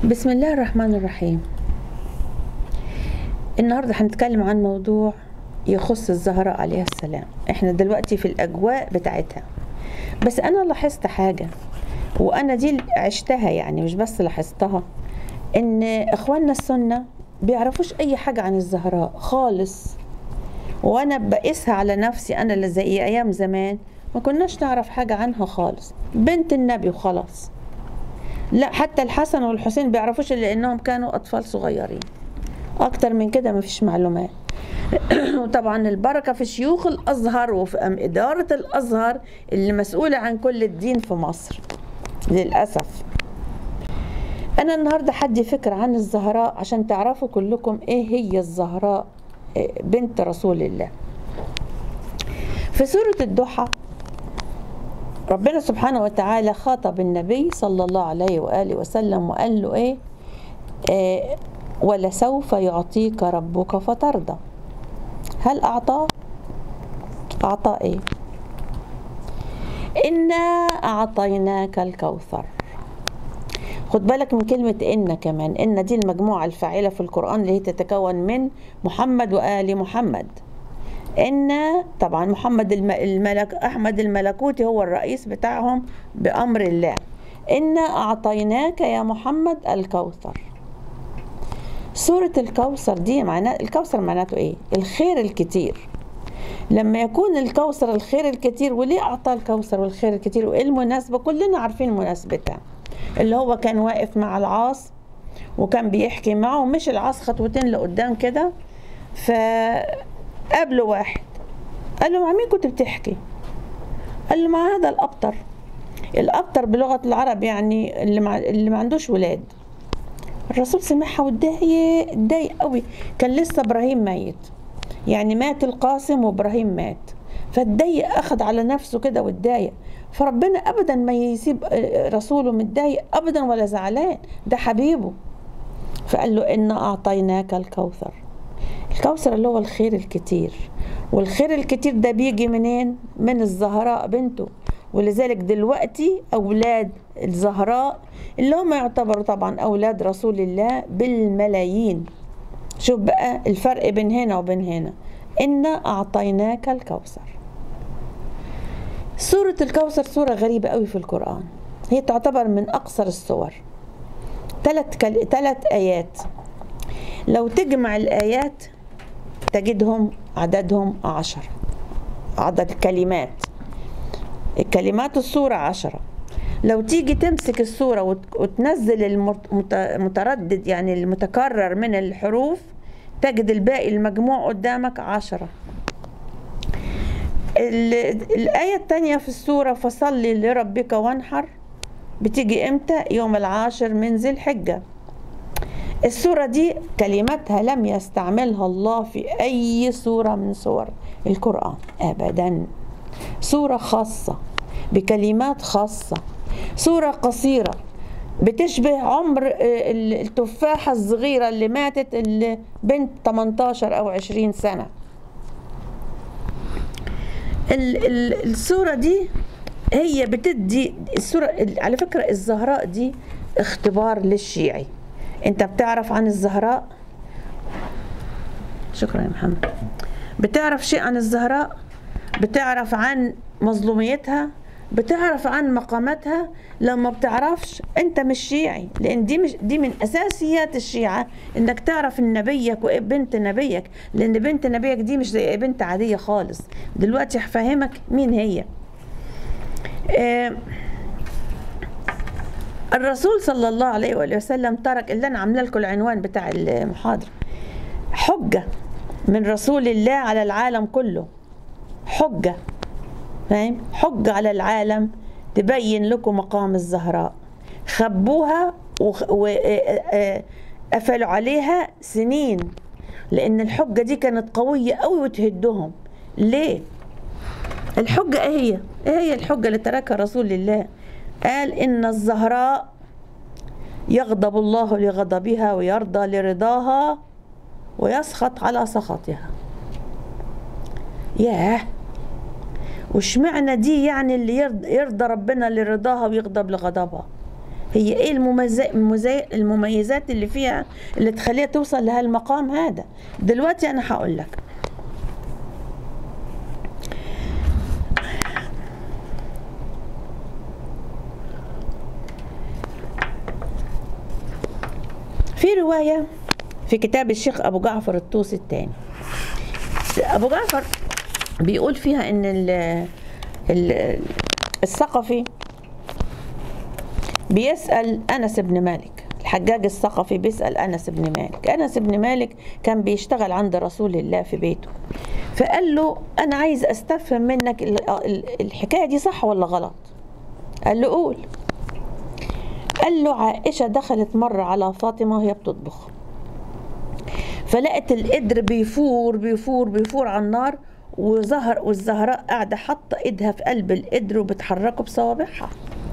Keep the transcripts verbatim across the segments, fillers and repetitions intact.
بسم الله الرحمن الرحيم. النهاردة هنتكلم عن موضوع يخص الزهراء عليها السلام. احنا دلوقتي في الأجواء بتاعتها، بس أنا لاحظت حاجة وأنا دي عشتها، يعني مش بس لاحظتها، إن إخواننا السنة بيعرفوش أي حاجة عن الزهراء خالص. وأنا بقيسها على نفسي، أنا اللي زي أيام زمان ما كناش نعرف حاجة عنها خالص، بنت النبي وخلاص. لا، حتى الحسن والحسين بيعرفوش إلا إنهم كانوا أطفال صغيرين، أكتر من كده مفيش معلومات. وطبعا البركة في شيوخ الأزهر وفي إدارة الأزهر اللي مسؤولة عن كل الدين في مصر للأسف. أنا النهاردة حدي فكرة عن الزهراء عشان تعرفوا كلكم إيه هي الزهراء بنت رسول الله. في سورة الضحى ربنا سبحانه وتعالى خاطب النبي صلى الله عليه وآله وسلم وقال له إيه؟ آه ولسوف يعطيك ربك فترضى. هل أعطاه؟ أعطاه إيه؟ إنا أعطيناك الكوثر. خد بالك من كلمة إن، كمان إن دي المجموعة الفاعلة في القرآن اللي هي تتكون من محمد وآل محمد. إن طبعا محمد الملك أحمد الملكوتي هو الرئيس بتاعهم بأمر الله. إنا أعطيناك يا محمد الكوثر. سورة الكوثر دي معناه، الكوثر معناته إيه؟ الخير الكتير. لما يكون الكوثر الخير الكتير، وليه أعطى الكوثر والخير الكتير وإيه المناسبة؟ كلنا عارفين مناسبتها، اللي هو كان واقف مع العاص وكان بيحكي معه ومش العاص خطوتين لقدام كده، فقابله واحد قال له مع مين كنت بتحكي؟ قال له مع هذا الأبتر. الأبتر بلغة العرب يعني اللي ما, اللي ما عندوش ولاد. الرسول سمعها واتضايق اتضايق قوي، كان لسه إبراهيم ميت، يعني مات القاسم وإبراهيم مات، فاتضايق أخذ على نفسه كده واتضايق. فربنا أبدا ما يسيب رسوله متضايق أبدا ولا زعلان، ده حبيبه. فقال له إنا أعطيناك الكوثر. الكوثر اللي هو الخير الكتير، والخير الكتير ده بيجي منين؟ من الزهراء بنته. ولذلك دلوقتي أولاد الزهراء اللي هم يعتبروا طبعا أولاد رسول الله بالملايين. شوف بقى الفرق بين هنا وبين هنا. إنا أعطيناك الكوثر. سورة الكوثر سورة غريبة قوي في القرآن، هي تعتبر من أقصر السور، ثلاث كل... ثلاث آيات. لو تجمع الآيات تجدهم عددهم عشرة، عدد الكلمات الكلمات السورة عشرة. لو تيجي تمسك السورة وت... وتنزل المتردد يعني المتكرر من الحروف، تجد الباقي المجموع قدامك عشرة. الآية الثانية في السورة فصلي لربك وانحر بتيجي امتى؟ يوم العاشر من ذي الحجة. السورة دي كلماتها لم يستعملها الله في أي سورة من سور القرآن أبدا. سورة خاصة بكلمات خاصة، سورة قصيرة بتشبه عمر التفاحة الصغيرة اللي ماتت اللي بنت ثمانية عشر أو عشرين سنة. السورة دي هي بتدي السورة، على فكرة الزهراء دي اختبار للشيعي. انت بتعرف عن الزهراء؟ شكرا يا محمد. بتعرف شيء عن الزهراء؟ بتعرف عن مظلوميتها؟ بتعرف عن مقاماتها؟ لما بتعرفش انت مش شيعي، لان دي مش دي من اساسيات الشيعة، انك تعرف نبيك وبنت نبيك، لان بنت نبيك دي مش زي بنت عادية خالص. دلوقتي هفهمك مين هي. آه الرسول صلى الله عليه وآله وسلم ترك، اللي انا عامله لكم العنوان بتاع المحاضرة، حجة من رسول الله على العالم كله. حجة، فاهم؟ حجة على العالم تبين لكم مقام الزهراء. خبوها وقفلوا عليها سنين، لأن الحجة دي كانت قوية قوي وتهدهم. ليه؟ الحجة ايه هي؟ ايه هي الحجة اللي تركها رسول الله؟ قال إن الزهراء يغضب الله لغضبها ويرضى لرضاها ويسخط على سخطها. ياه، وش معنى دي؟ يعني اللي يرضى, يرضى ربنا لرضاها ويغضب لغضبها. هي ايه المميزات المميزات اللي فيها اللي تخليها توصل لهالمقام هذا؟ دلوقتي انا هقول لك. في رواية في كتاب الشيخ أبو جعفر الطوسي الثاني، أبو جعفر بيقول فيها إن ال ال الثقفي بيسأل أنس بن مالك، الحجاج الثقفي بيسأل أنس بن مالك. أنس بن مالك كان بيشتغل عند رسول الله في بيته، فقال له أنا عايز أستفهم منك الحكاية دي صح ولا غلط؟ قال له قول. قال له عائشة دخلت مرة على فاطمة وهي بتطبخ، فلقت القدر بيفور بيفور بيفور على النار، وظهر والزهراء قاعدة حاطة ايدها في قلب القدر وبتحركه بصوابعها.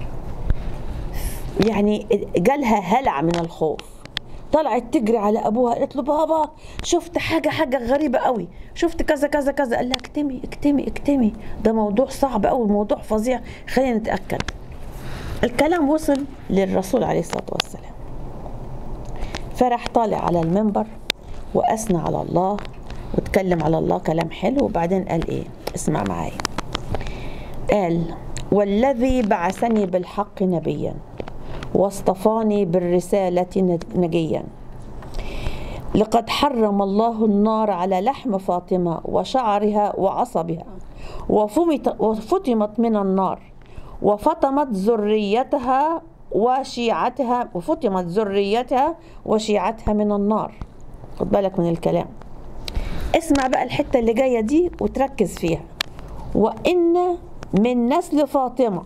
يعني جالها هلع من الخوف، طلعت تجري على ابوها، قالت له بابا شفت حاجة حاجة غريبة قوي، شفت كذا كذا كذا. قال لها اكتمي اكتمي اكتمي، ده موضوع صعب قوي، موضوع فظيع، خلينا نتأكد. الكلام وصل للرسول عليه الصلاة والسلام، فرح طالع على المنبر وأثنى على الله واتكلم على الله كلام حلو، وبعدين قال ايه؟ اسمع معايا. قال والذي بعثني بالحق نبيا واصطفاني بالرسالة نجيا، لقد حرم الله النار على لحم فاطمة وشعرها وعصبها، وفطمت من النار، وفطمت ذريتها وشيعتها وفطمت ذريتها وشيعتها من النار. خد بالك من الكلام، اسمع بقى الحتة اللي جاية دي وتركز فيها. وإن من نسل فاطمة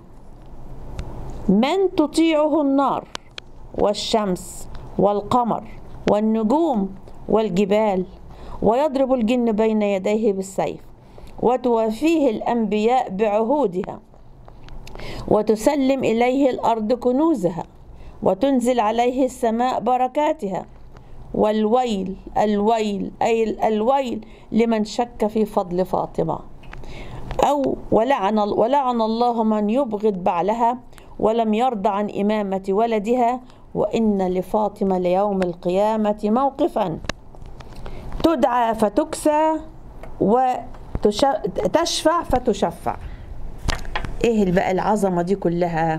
من تطيعه النار والشمس والقمر والنجوم والجبال، ويضرب الجن بين يديه بالسيف، وتوافيه الأنبياء بعهودها، وتسلم إليه الأرض كنوزها، وتنزل عليه السماء بركاتها. والويل الويل أي الويل لمن شك في فضل فاطمة، أو ولعن, ولعن الله من يبغض بعلها ولم يرضى عن إمامة ولدها. وإن لفاطمة ليوم القيامة موقفا تدعى فتكسى وتشفع فتشفع. ايه بقى العظمة دي كلها؟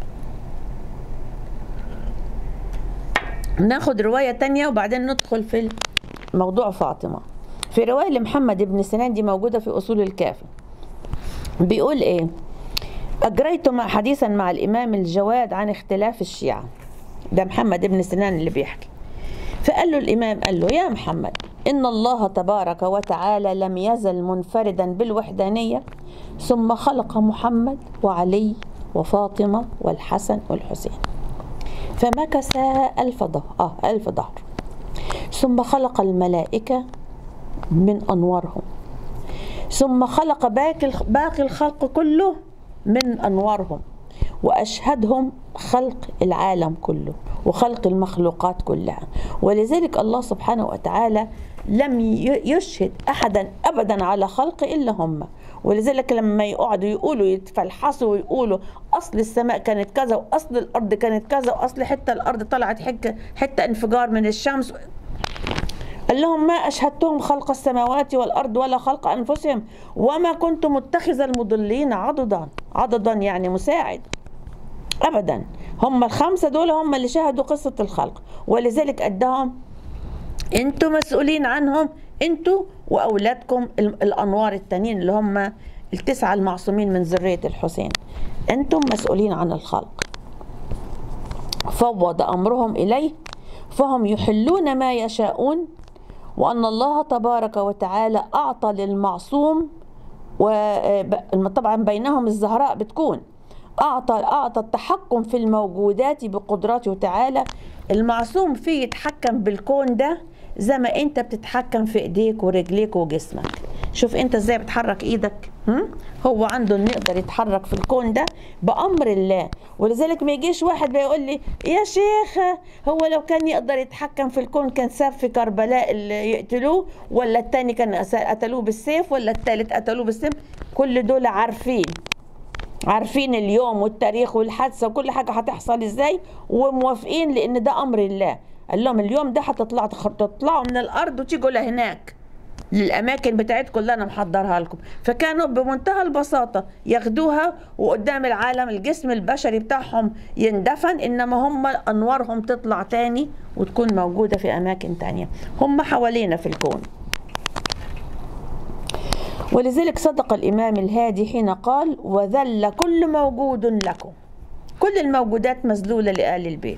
ناخد رواية تانية وبعدين ندخل في موضوع فاطمة. في رواية لمحمد بن سنان دي موجودة في أصول الكافي، بيقول ايه؟ أجريت مع حديثا مع الإمام الجواد عن اختلاف الشيعة. ده محمد بن سنان اللي بيحكي. فقال له الإمام، قال له يا محمد، إن الله تبارك وتعالى لم يزل منفردا بالوحدانية، ثم خلق محمد وعلي وفاطمة والحسن والحسين، فمكث ألف ظهر آه ألف ظهر، ثم خلق الملائكة من أنوارهم، ثم خلق باقي باقي الخلق كله من أنوارهم، وأشهدهم خلق العالم كله وخلق المخلوقات كلها. ولذلك الله سبحانه وتعالى لم يشهد أحدا أبدا على خلق إلا هم. ولذلك لما يقعدوا يقولوا يتفلحصوا ويقولوا أصل السماء كانت كذا، وأصل الأرض كانت كذا، وأصل حتة الأرض طلعت حتة انفجار من الشمس، قال لهم ما أشهدتهم خلق السماوات والأرض ولا خلق أنفسهم، وما كنت متخذ المضلين عضدا. عضدا يعني مساعد أبدا. هم الخمسة دول هم اللي شاهدوا قصة الخلق، ولذلك أدهم انتوا مسؤولين عنهم، انتوا وأولادكم الأنوار التانيين اللي هم التسعة المعصومين من ذرية الحسين، انتم مسؤولين عن الخلق. فوض أمرهم إليه فهم يحلون ما يشاءون، وأن الله تبارك وتعالى أعطى للمعصوم، وطبعا بينهم الزهراء بتكون، أعطى أعطى التحكم في الموجودات بقدرته تعالى. المعصوم فيه يتحكم بالكون ده زي ما أنت بتتحكم في إيديك ورجليك وجسمك. شوف أنت إزاي بتحرك إيدك، هم؟ هو عنده إنه يقدر يتحرك في الكون ده بأمر الله. ولذلك ما يجيش واحد بيقول لي يا شيخ هو لو كان يقدر يتحكم في الكون كان ساب في كربلاء اللي يقتلوه، ولا التاني كان قتلوه بالسيف، ولا التالت قتلوه بالسيف. كل دول عارفين عارفين اليوم والتاريخ والحادثة وكل حاجة هتحصل ازاي، وموافقين لان ده امر الله. قال لهم اليوم ده هتطلعوا تطلعوا من الارض وتيجوا لهناك للاماكن بتاعتكم اللي انا محضرها لكم. فكانوا بمنتهى البساطه ياخدوها وقدام العالم الجسم البشري بتاعهم يندفن، انما هم انوارهم تطلع تاني وتكون موجوده في اماكن تانيه. هم حوالينا في الكون. ولذلك صدق الامام الهادي حين قال: وذل كل موجود لكم. كل الموجودات مذلوله لآل البيت.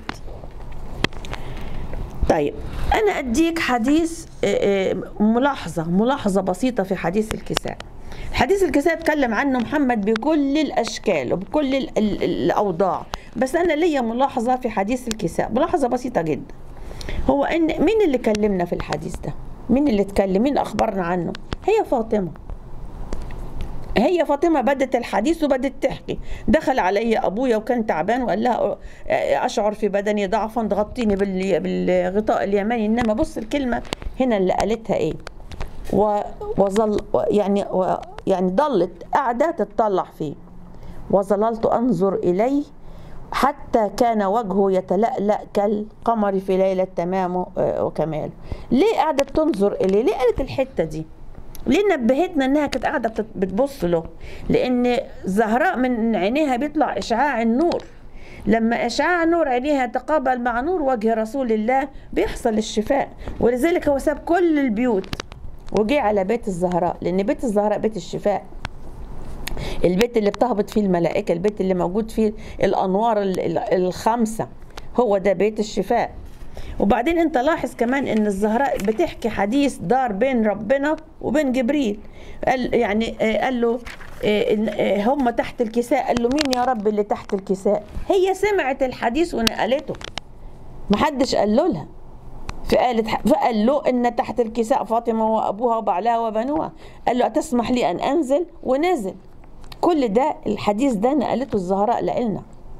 طيب أنا أديك حديث، ملاحظة ملاحظة بسيطة في حديث الكساء. حديث الكساء اتكلم عنه محمد بكل الأشكال وبكل ال ال الأوضاع، بس أنا ليا ملاحظة في حديث الكساء، ملاحظة بسيطة جدا. هو إن مين اللي كلمنا في الحديث ده؟ مين اللي اتكلم؟ مين أخبرنا عنه؟ هي فاطمة. هي فاطمة بدت الحديث وبدت تحكي: دخل علي أبويا وكان تعبان وقال لها أشعر في بدني ضعفا، تغطيني بالغطاء اليماني. إنما بص الكلمة هنا اللي قالتها إيه: وظل يعني يعني ضلت قاعدة تتطلع فيه، وظللت أنظر إليه حتى كان وجهه يتلألأ كالقمر في ليلة تمامه وكماله. ليه قاعدة تنظر إليه؟ ليه قالت الحتة دي؟ ليه نبهتنا انها كانت قاعده بتبص له؟ لان زهراء من عينيها بيطلع اشعاع النور، لما اشعاع نور عينيها يتقابل مع نور وجه رسول الله بيحصل الشفاء. ولذلك هو ساب كل البيوت وجي على بيت الزهراء، لان بيت الزهراء بيت الشفاء، البيت اللي بتهبط فيه الملائكه، البيت اللي موجود فيه الانوار الخمسه، هو ده بيت الشفاء. وبعدين انت لاحظ كمان ان الزهراء بتحكي حديث دار بين ربنا وبين جبريل. قال يعني قال له هم تحت الكساء، قال له مين يا رب اللي تحت الكساء؟ هي سمعت الحديث ونقلته، محدش قال له لها. فقالت فقال له ان تحت الكساء فاطمه وابوها وبعلها وبنوها. قال له أتسمح لي ان انزل؟ ونزل. كل ده الحديث ده نقلته الزهراء لنا.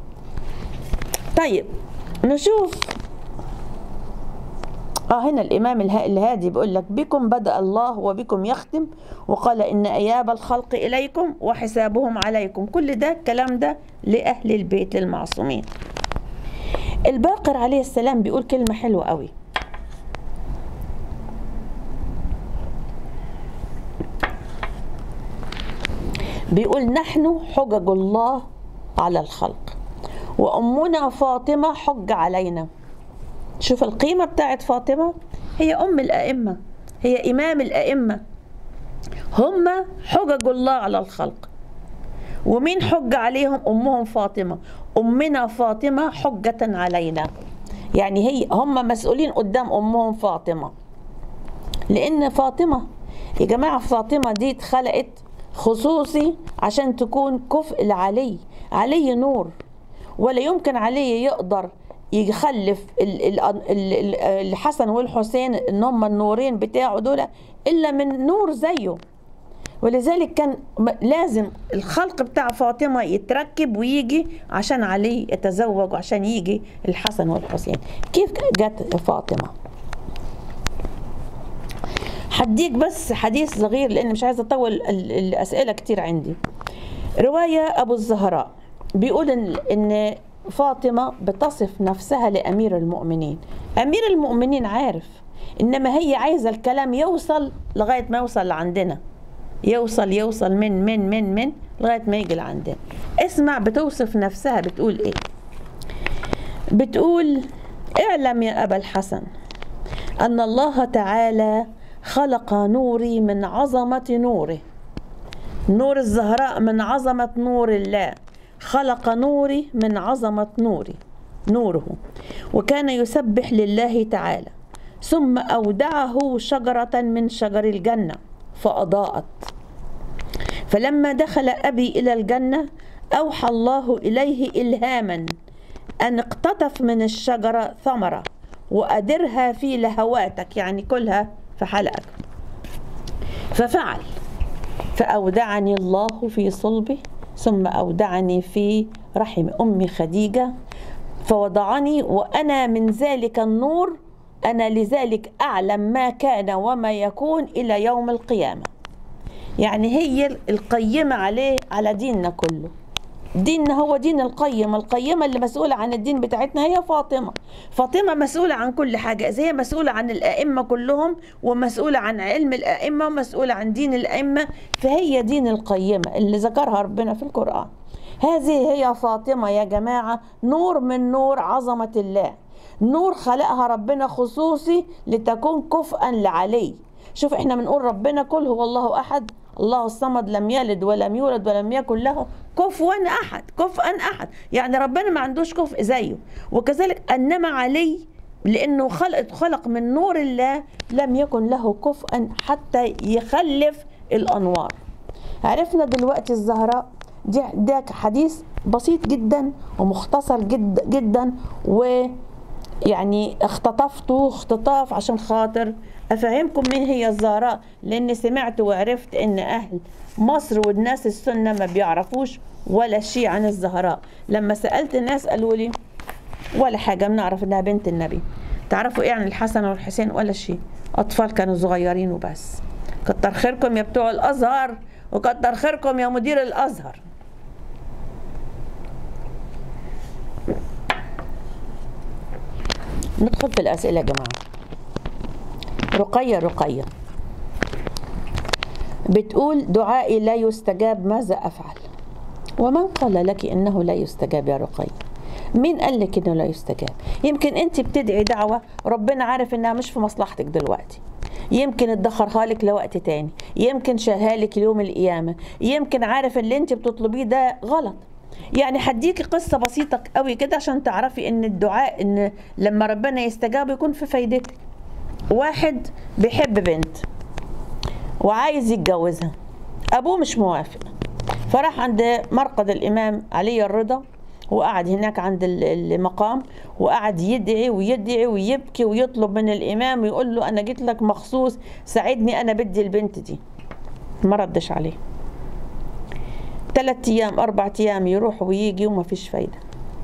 طيب نشوف اه هنا الامام الهادي بيقول لك: بكم بدأ الله وبكم يختم، وقال ان اياب الخلق اليكم وحسابهم عليكم. كل ده الكلام ده لاهل البيت المعصومين. الباقر عليه السلام بيقول كلمه حلوه قوي: بيقول: نحن حجج الله على الخلق، وامنا فاطمه حج علينا. شوف القيمة بتاعت فاطمة، هي أم الأئمة، هي إمام الأئمة، هم حجج الله على الخلق. ومين حج عليهم؟ أمهم فاطمة. أمنا فاطمة حجة علينا، يعني هي هم مسؤولين قدام أمهم فاطمة. لأن فاطمة يا جماعة، فاطمة دي اتخلقت خصوصي عشان تكون كفء لعلي. علي نور، ولا يمكن علي يقدر يخلف الحسن والحسين ان هم النورين بتاعه دول الا من نور زيه. ولذلك كان لازم الخلق بتاع فاطمه يتركب ويجي عشان علي يتزوج وعشان يجي الحسن والحسين. كيف جت فاطمه؟ هديك بس حديث صغير لان مش عايزه اطول الاسئله كتير عندي. روايه ابو الزهراء بيقول ان ان فاطمة بتصف نفسها لأمير المؤمنين. أمير المؤمنين عارف، إنما هي عايزة الكلام يوصل لغاية ما يوصل لعندنا، يوصل يوصل من من من من لغاية ما يجي لعندنا. اسمع بتوصف نفسها بتقول إيه. بتقول: اعلم يا أبا الحسن أن الله تعالى خلق نوري من عظمة نوره. نور الزهراء من عظمة نور الله، خلق نوري من عظمة نوري نوره، وكان يسبح لله تعالى، ثم أودعه شجرة من شجر الجنة فأضاءت. فلما دخل أبي إلى الجنة أوحى الله إليه إلهاما أن اقتطف من الشجرة ثمرة وأدرها في لهواتك، يعني كلها في حلقك. ففعل، فأودعني الله في صلبه، ثم أودعني في رحم أمي خديجة، فوضعني وأنا من ذلك النور، أنا لذلك أعلم ما كان وما يكون إلى يوم القيامة. يعني هي القيمة عليه على ديننا كله، ديننا هو دين القيمة. القيمة اللي مسؤولة عن الدين بتاعتنا هي فاطمة. فاطمة مسؤولة عن كل حاجة، زي هي مسؤولة عن الأئمة كلهم، ومسؤولة عن علم الأئمة، ومسؤولة عن دين الأئمة، فهي دين القيمة اللي ذكرها ربنا في القرآن. هذه هي فاطمة يا جماعة، نور من نور عظمة الله، نور خلقها ربنا خصوصي لتكون كفءا لعلي. شوف احنا بنقول ربنا قل هو الله أحد الله الصمد لم يلد ولم يولد ولم يكن له كفوا أحد. كفوا أحد يعني ربنا ما عندوش كفء زيه. وكذلك أنما علي لأنه خلق خلق من نور الله لم يكن له كفءا حتى يخلف الأنوار. عرفنا دلوقتي الزهراء دي، ده حديث بسيط جدا ومختصر جدا جدا، ويعني اختطفته اختطاف عشان خاطر افهمكم مين هي الزهراء، لاني سمعت وعرفت ان اهل مصر والناس السنه ما بيعرفوش ولا شيء عن الزهراء. لما سالت الناس قالوا لي ولا حاجه، بنعرف انها بنت النبي. تعرفوا ايه عن الحسن والحسين؟ ولا شيء، اطفال كانوا صغيرين وبس. كتر خيركم يا بتوع الازهر، وكتر خيركم يا مدير الازهر. ندخل في الاسئله يا جماعه. رقية رقية بتقول دعائي لا يستجاب، ماذا أفعل؟ ومن قال لك إنه لا يستجاب يا رقية؟ مين قال لك إنه لا يستجاب؟ يمكن أنت بتدعي دعوة ربنا عارف إنها مش في مصلحتك دلوقتي، يمكن ادخرها لك لوقت تاني، يمكن شالها لك ليوم القيامة، يمكن عارف اللي أنت بتطلبيه ده غلط. يعني هديكي قصة بسيطة قوي كده عشان تعرفي إن الدعاء إن لما ربنا يستجاب يكون في فايدتك. واحد بيحب بنت وعايز يتجوزها، ابوه مش موافق، فراح عند مرقد الامام علي الرضا وقعد هناك عند المقام وقعد يدعي ويدعي ويبكي ويطلب من الامام ويقول له انا جيت لك مخصوص ساعدني، انا بدي البنت دي. ما ردش عليه. ثلاث ايام اربع ايام يروح ويجي وما فيش فايده.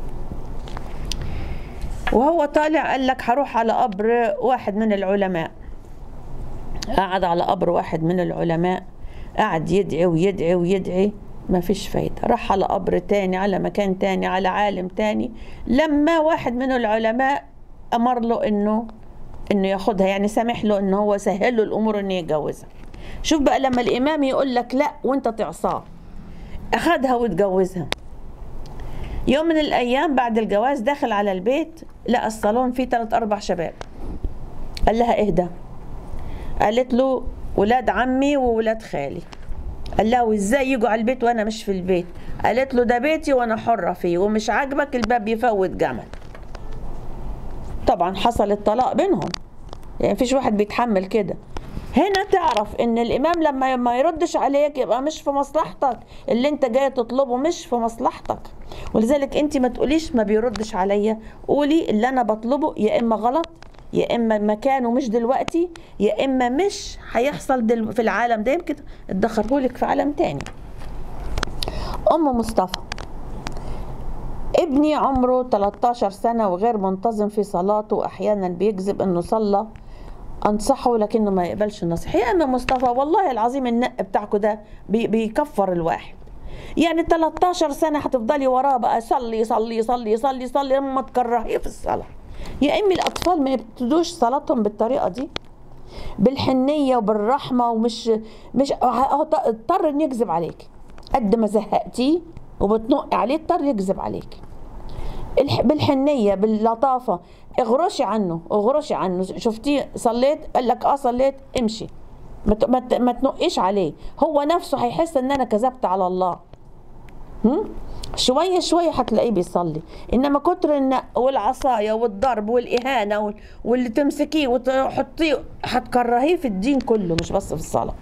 وهو طالع قال لك هروح على قبر واحد من العلماء. قعد على قبر واحد من العلماء، قعد يدعي ويدعي ويدعي، ما فيش فايدة. راح على قبر تاني، على مكان تاني، على عالم تاني، لما واحد من العلماء أمر له إنه إنه ياخدها، يعني سامح له إنه هو سهل له الأمور إنه يتجوزها. شوف بقى لما الإمام يقول لك لا وأنت تعصاه، أخدها واتجوزها. يوم من الأيام بعد الجواز دخل على البيت لقى الصالون فيه ثلاث أربع شباب. قال لها اهدى. قالت له ولاد عمي وولاد خالي. قال لها وازاي يجوا على البيت وانا مش في البيت؟ قالت له ده بيتي وانا حرة فيه، ومش عاجبك الباب يفوت جمل. طبعا حصل الطلاق بينهم، يعني مفيش واحد بيتحمل كده. هنا تعرف ان الامام لما ما يردش عليك يبقى مش في مصلحتك، اللي انت جاي تطلبه مش في مصلحتك. ولذلك انت ما تقوليش ما بيردش عليا، قولي اللي انا بطلبه يا اما غلط، يا اما مكانه مش دلوقتي، يا اما مش هيحصل دل... في العالم ده، يمكن اتدخرهولك في عالم تاني. ام مصطفى، ابني عمره تلتاشر سنة وغير منتظم في صلاته، واحيانا بيكذب انه صلى، انصحه لكنه ما يقبلش النصيحه. يا ام مصطفى والله العظيم النق بتاعكم ده بي... بيكفر الواحد. يعني تلتاشر سنة هتفضلي وراه بقى صلي صلي صلي صلي صلي لما تكرهيه في الصلاة. يا امي الاطفال ما يبتدوش صلاتهم بالطريقه دي، بالحنيه وبالرحمه، ومش مش اضطر ان يكذب عليك. قد ما زهقتيه وبتنقي عليه اضطر يكذب عليك. بالحنيه باللطافه، اغرشي عنه اغرشي عنه. شفتيه صليت قال لك اه صليت، امشي، ما ما تنقيش عليه. هو نفسه هيحس ان انا كذبت على الله. هم؟ شويه شويه هتلاقيه بيصلي. انما كتر النق والعصايه والضرب والاهانه واللي تمسكيه وتحطيه هتكرهيه في الدين كله مش بس في الصلاه.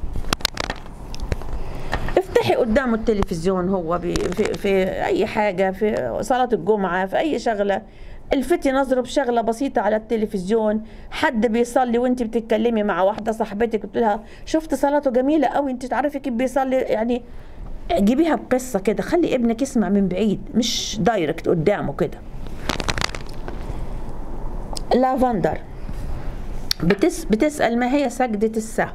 افتحي قدامه التلفزيون هو في, في اي حاجه، في صلاه الجمعه، في اي شغله، الفتي نظره بشغله بسيطه على التلفزيون. حد بيصلي وانت بتتكلمي مع واحده صاحبتك قلت لها شفت صلاته جميله قوي، انت تعرفي كيف بيصلي، يعني جيبيها بقصة كده، خلي ابنك يسمع من بعيد مش دايركت قدامه كده. لافندر بتس بتسأل ما هي سجدة السهو؟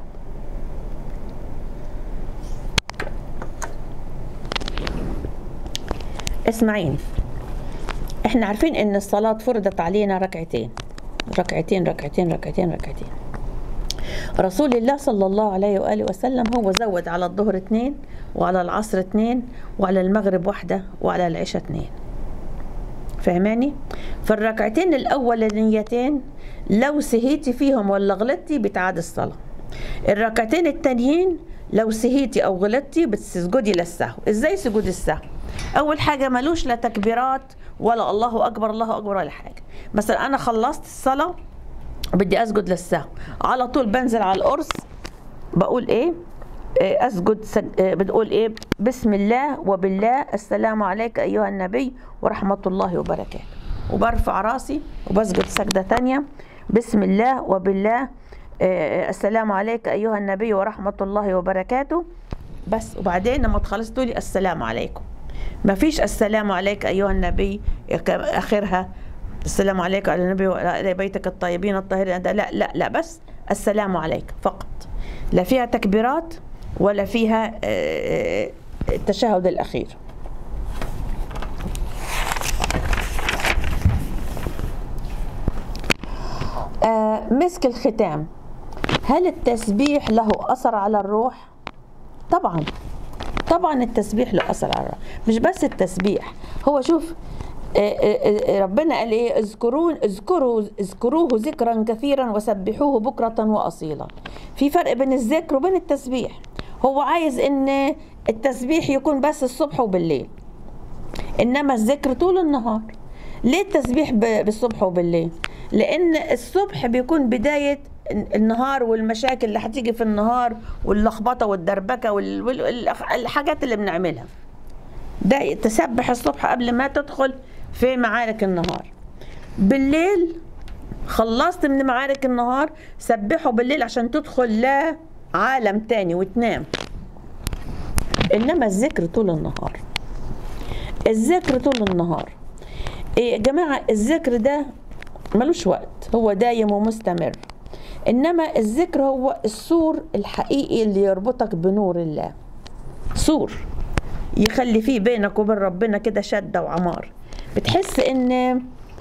اسمعيني، احنا عارفين ان الصلاة فرضت علينا ركعتين ركعتين ركعتين ركعتين ركعتين. رسول الله صلى الله عليه وآله وسلم هو زود على الظهر اثنين، وعلى العصر اثنين، وعلى المغرب واحدة، وعلى العشاء اثنين. فهماني؟ فالركعتين الأولانيتين لو سهيتي فيهم ولا غلطتي بتعاد الصلاة. الركعتين التانيين لو سهيتي أو غلطتي بتسجدي للسهو. إزاي سجود السهو؟ أول حاجة ملوش لا تكبيرات ولا الله أكبر الله أكبر ولا حاجة. مثلا أنا خلصت الصلاة بدي أسجد للسهو، على طول بنزل على القرص بقول إيه؟ أسجد سج... بتقول إيه؟ بسم الله وبالله السلام عليك أيها النبي ورحمة الله وبركاته، وبرفع راسي وبسجد سجدة تانية بسم الله وبالله السلام عليك أيها النبي ورحمة الله وبركاته بس. وبعدين لما تخلص تقولي السلام عليكم. ما فيش السلام عليك أيها النبي آخرها السلام عليك على النبي وعلى بيتك الطيبين الطاهرين، لا لا لا، بس السلام عليك فقط، لا فيها تكبيرات ولا فيها التشهد الأخير. مسك الختام، هل التسبيح له أثر على الروح؟ طبعا طبعا التسبيح له أثر على الروح. مش بس التسبيح، هو شوف ربنا قال ايه؟ اذكرون اذكروا اذكروه ذكرا كثيرا وسبحوه بكرة وأصيلا. في فرق بين الذكر وبين التسبيح. هو عايز ان التسبيح يكون بس الصبح وبالليل، انما الذكر طول النهار. ليه التسبيح بالصبح وبالليل؟ لان الصبح بيكون بداية النهار والمشاكل اللي هتيجي في النهار واللخبطة والدربكة والحاجات اللي بنعملها، ده تسبح الصبح قبل ما تدخل في معارك النهار. بالليل خلصت من معارك النهار سبحه بالليل عشان تدخل لا عالم تاني وتنام. انما الذكر طول النهار، الذكر طول النهار. إيه يا جماعة؟ الذكر ده ملوش وقت، هو دايم ومستمر. انما الذكر هو السور الحقيقي اللي يربطك بنور الله، سور يخلي فيه بينك وبين ربنا كده شدة وعمار. بتحس ان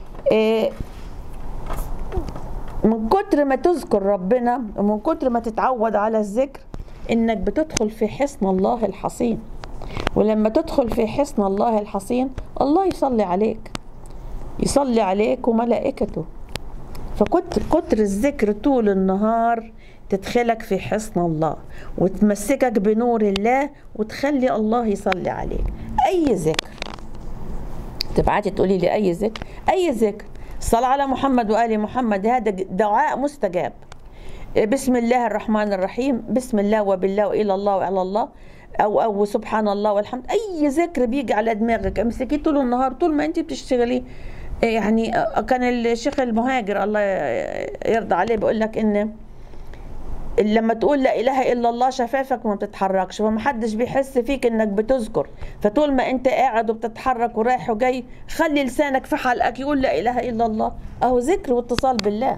من كتر ما تذكر ربنا ومن كتر ما تتعود على الذكر انك بتدخل في حصن الله الحصين. ولما تدخل في حصن الله الحصين الله يصلي عليك، يصلي عليك وملائكته. فكتر كتر الذكر طول النهار تدخلك في حصن الله وتمسكك بنور الله وتخلي الله يصلي عليك. اي ذكر تبعتي تقولي لي اي ذكر، اي ذكر، الصلاة على محمد وآل محمد هذا دعاء مستجاب. بسم الله الرحمن الرحيم، بسم الله وبالله وإلى الله وعلى الله، أو أو سبحان الله والحمد. أي ذكر بيجي على دماغك امسكيه طول النهار طول ما أنت بتشتغلي. يعني كان الشيخ المهاجر الله يرضى عليه بيقول لك إن لما تقول لا اله الا الله شفافك ما بتتحركش، فمحدش بيحس فيك انك بتذكر. فطول ما انت قاعد وبتتحرك ورايح وجاي خلي لسانك في حلقك يقول لا اله الا الله، اهو ذكر واتصال بالله.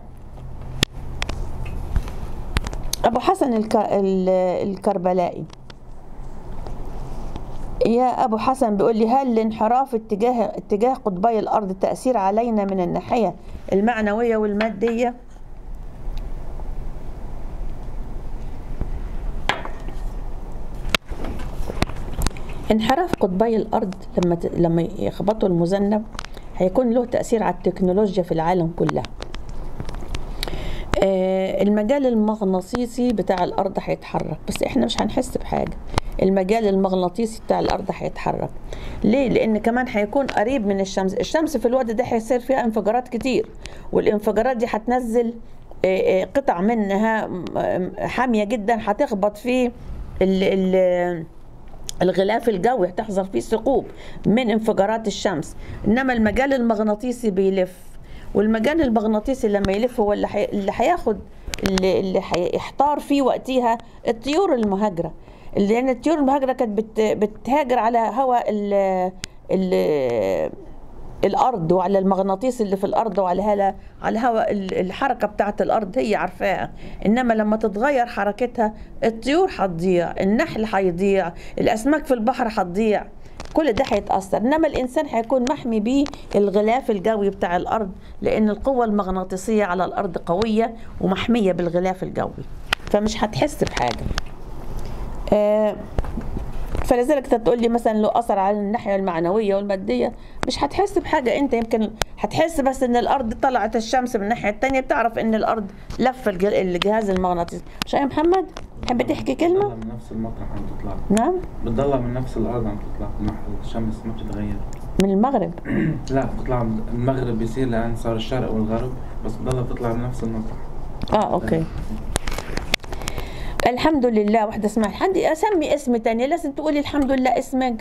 ابو حسن الك... الكربلائي يا ابو حسن بيقول لي هل الانحراف اتجاه اتجاه قطبي الارض تأثير علينا من الناحية المعنوية والمادية؟ انحراف قطبي الأرض لما ت... لما يخبطوا المذنب هيكون له تأثير على التكنولوجيا في العالم كلها. آه المجال المغناطيسي بتاع الأرض هيتحرك، بس احنا مش هنحس بحاجة. المجال المغناطيسي بتاع الأرض هيتحرك. ليه؟ لأن كمان هيكون قريب من الشمس. الشمس في الوقت ده هيصير فيها انفجارات كتير، والانفجارات دي هتنزل آه آه قطع منها حامية جدا هتخبط في ال ال الغلاف الجوي، هتحصل فيه ثقوب من انفجارات الشمس. انما المجال المغناطيسي بيلف، والمجال المغناطيسي لما يلف هو اللي, حي... اللي هياخد اللي, اللي هيحتار فيه وقتها الطيور المهاجره. لان الطيور المهاجره كانت بت... بتهاجر على هواء ال... ال... الارض وعلى المغناطيس اللي في الارض وعلى هلا على هواء الحركه بتاعه الارض هي عارفاها. انما لما تتغير حركتها الطيور هتضيع، النحل هيضيع، الاسماك في البحر هتضيع. كل ده هيتأثر. إنما الإنسان هيكون محمي بيه الغلاف الجوي بتاع الأرض، لأن القوة المغناطيسية على الأرض قوية ومحمية بالغلاف الجوي، فمش هتحس بحاجة. آه فلذلك تقول لي مثلا لو أثر على الناحية المعنوية والمادية مش هتحس بحاجة. أنت يمكن هتحس بس إن الأرض طلعت الشمس من الناحية التانية، بتعرف إن الأرض لف الجهاز المغناطيسي. مش يا محمد تحب تحكي كلمة؟ من نفس المطرح عم تطلع. نعم؟ بتضلها من نفس الأرض عم تطلع، الشمس ما بتتغير. من المغرب؟ لا بتطلع من المغرب، بيصير لأن صار الشرق والغرب، بس بتضلها بتطلع من نفس المطرح. آه أوكي. الحمد لله. واحدة اسمها حدي أسمي اسم تاني، لازم تقولي الحمد لله اسمك.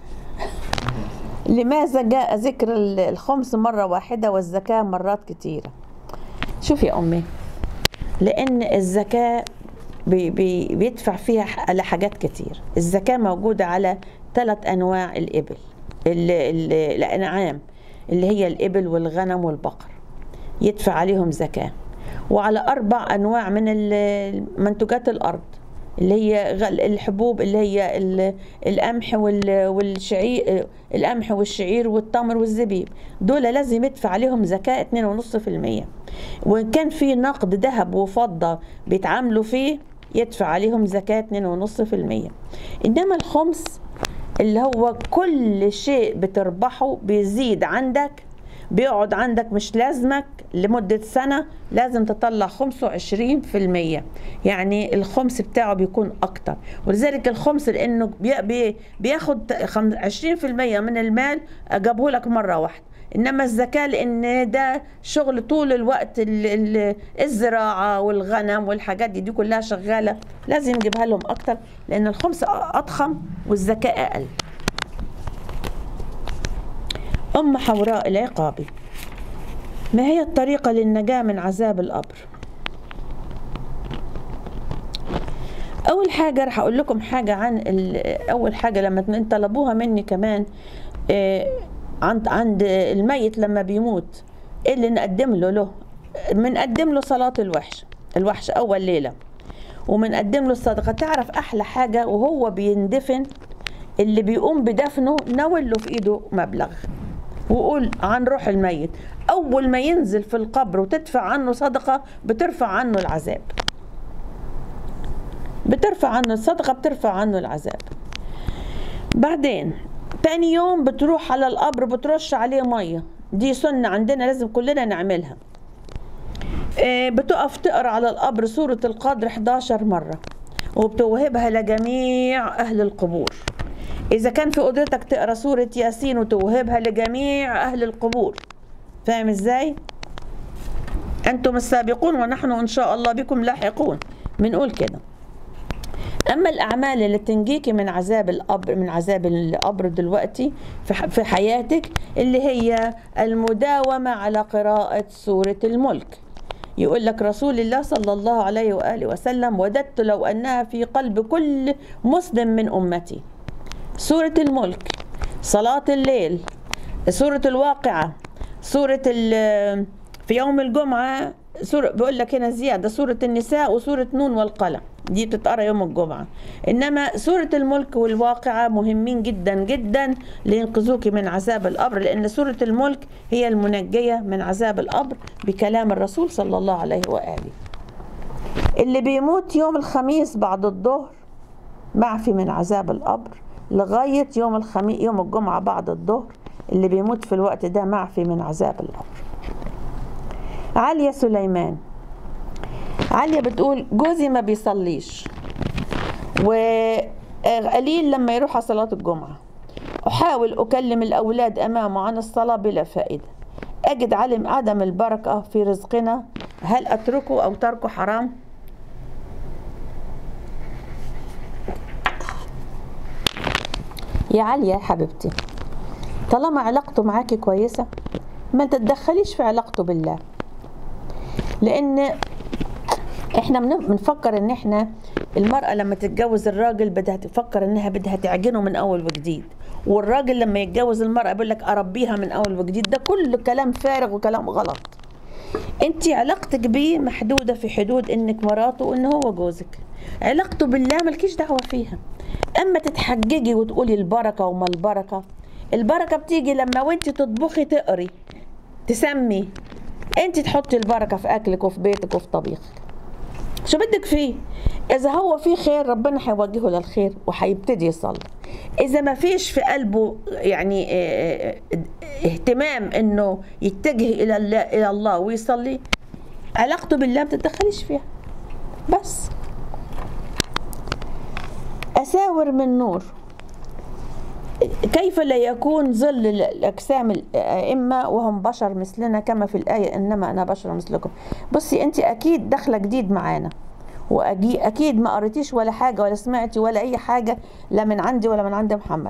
لماذا جاء ذكر الخمس مرة واحدة والزكاة مرات كتيرة؟ شوف يا أمي، لأن الزكاة بي بي بيدفع فيها على حاجات كتير. الزكاة موجودة على ثلاث أنواع الإبل، ال ال الأنعام اللي هي الإبل والغنم والبقر، يدفع عليهم زكاة. وعلى أربع أنواع من منتجات الأرض اللي هي الحبوب، اللي هي القمح والشعير، القمح والشعير والتمر والزبيب، دول لازم يدفع عليهم زكاة اثنين ونص في المية. وإن كان في نقد ذهب وفضة بيتعاملوا فيه يدفع عليهم زكاة اثنين ونص في المية. إنما الخمس اللي هو كل شيء بتربحه بيزيد عندك، بيقعد عندك مش لازمك لمدة سنة، لازم تطلع خمسة وعشرين في المية، يعني الخمس بتاعه بيكون أكتر. ولذلك الخمس لأنه بي بياخد عشرين في المية من المال أجابه لك مرة واحدة. إنما الزكاة لأن ده شغل طول الوقت، الزراعة والغنم والحاجات دي, دي كلها شغالة، لازم نجيبها لهم أكتر لأن الخمس أضخم والزكاة أقل. أم حوراء العقابي، ما هي الطريقة للنجاة من عذاب القبر؟ أول حاجة رح أقول لكم حاجة عن أول حاجة لما طلبوها مني كمان، عند عند الميت لما بيموت إيه اللي نقدم له له؟ بنقدم له صلاة الوحش الوحش أول ليلة، وبنقدم له الصدقة. تعرف أحلى حاجة وهو بيندفن اللي بيقوم بدفنه ناول له في إيده مبلغ وقول عن روح الميت، أول ما ينزل في القبر وتدفع عنه صدقة بترفع عنه العذاب، بترفع عنه الصدقة بترفع عنه العذاب. بعدين تاني يوم بتروح على القبر بترش عليه مية، دي سنة عندنا لازم كلنا نعملها. بتقف تقرأ على القبر سورة القدر حداشر مرة وبتوهبها لجميع أهل القبور. إذا كان في قدرتك تقرأ سورة ياسين وتوهبها لجميع أهل القبور، فاهم إزاي؟ أنتم السابقون ونحن إن شاء الله بكم لاحقون، بنقول كده. أما الأعمال اللي تنجيكي من عذاب القبر من عذاب القبر دلوقتي في حياتك اللي هي المداومة على قراءة سورة الملك. يقول لك رسول الله صلى الله عليه وآله وسلم: وددت لو أنها في قلب كل مسلم من أمتي. سورة الملك، صلاة الليل، سورة الواقعة، سورة في يوم الجمعة، سورة بيقول لك هنا زيادة سورة النساء وسورة نون والقلم، دي بتتقرأ يوم الجمعة. إنما سورة الملك والواقعة مهمين جدا جدا لينقذوك من عذاب القبر، لأن سورة الملك هي المنجية من عذاب القبر بكلام الرسول صلى الله عليه وآله. اللي بيموت يوم الخميس بعد الظهر معفي من عذاب القبر لغاية يوم الخميس يوم الجمعة بعد الظهر، اللي بيموت في الوقت ده معفي من عذاب القبر. عليا سليمان، عليا بتقول جوزي ما بيصليش وقليل لما يروح على صلاة الجمعة، أحاول أكلم الأولاد أمامه عن الصلاة بلا فائدة، أجد علم عدم البركة في رزقنا، هل أتركه أو تركه حرام؟ يا عليا يا حبيبتي، طالما علاقته معاكي كويسة ما تتدخليش في علاقته بالله، لأن احنا بنفكر ان احنا المرأة لما تتجوز الراجل بدها تفكر انها بدها تعجنه من اول وجديد، والراجل لما يتجوز المرأة بيقول لك اربيها من اول وجديد. ده كل كلام فارغ وكلام غلط. انت علاقتك بيه محدودة في حدود انك مراته وان هو جوزك. علاقته بالله ملكيش دعوة فيها. اما تتحججي وتقولي البركة وما البركة، البركة بتيجي لما وانت تطبخي تقري تسمي، انت تحطي البركة في اكلك وفي بيتك وفي طبيخك. شو بدك فيه؟ اذا هو فيه خير ربنا هيوجهه للخير وهيبتدي يصلي. اذا ما فيش في قلبه يعني اهتمام انه يتجه الى الله الى الله ويصلي، علاقته بالله ما تتدخليش فيها. بس اساور من نور، كيف لا يكون ظل الأجسام الأئمة وهم بشر مثلنا كما في الآية إنما أنا بشر مثلكم. بصي أنت أكيد داخلة جديد معانا، وأكيد ما قريتيش ولا حاجة ولا سمعتي ولا أي حاجة لا من عندي ولا من عند محمد،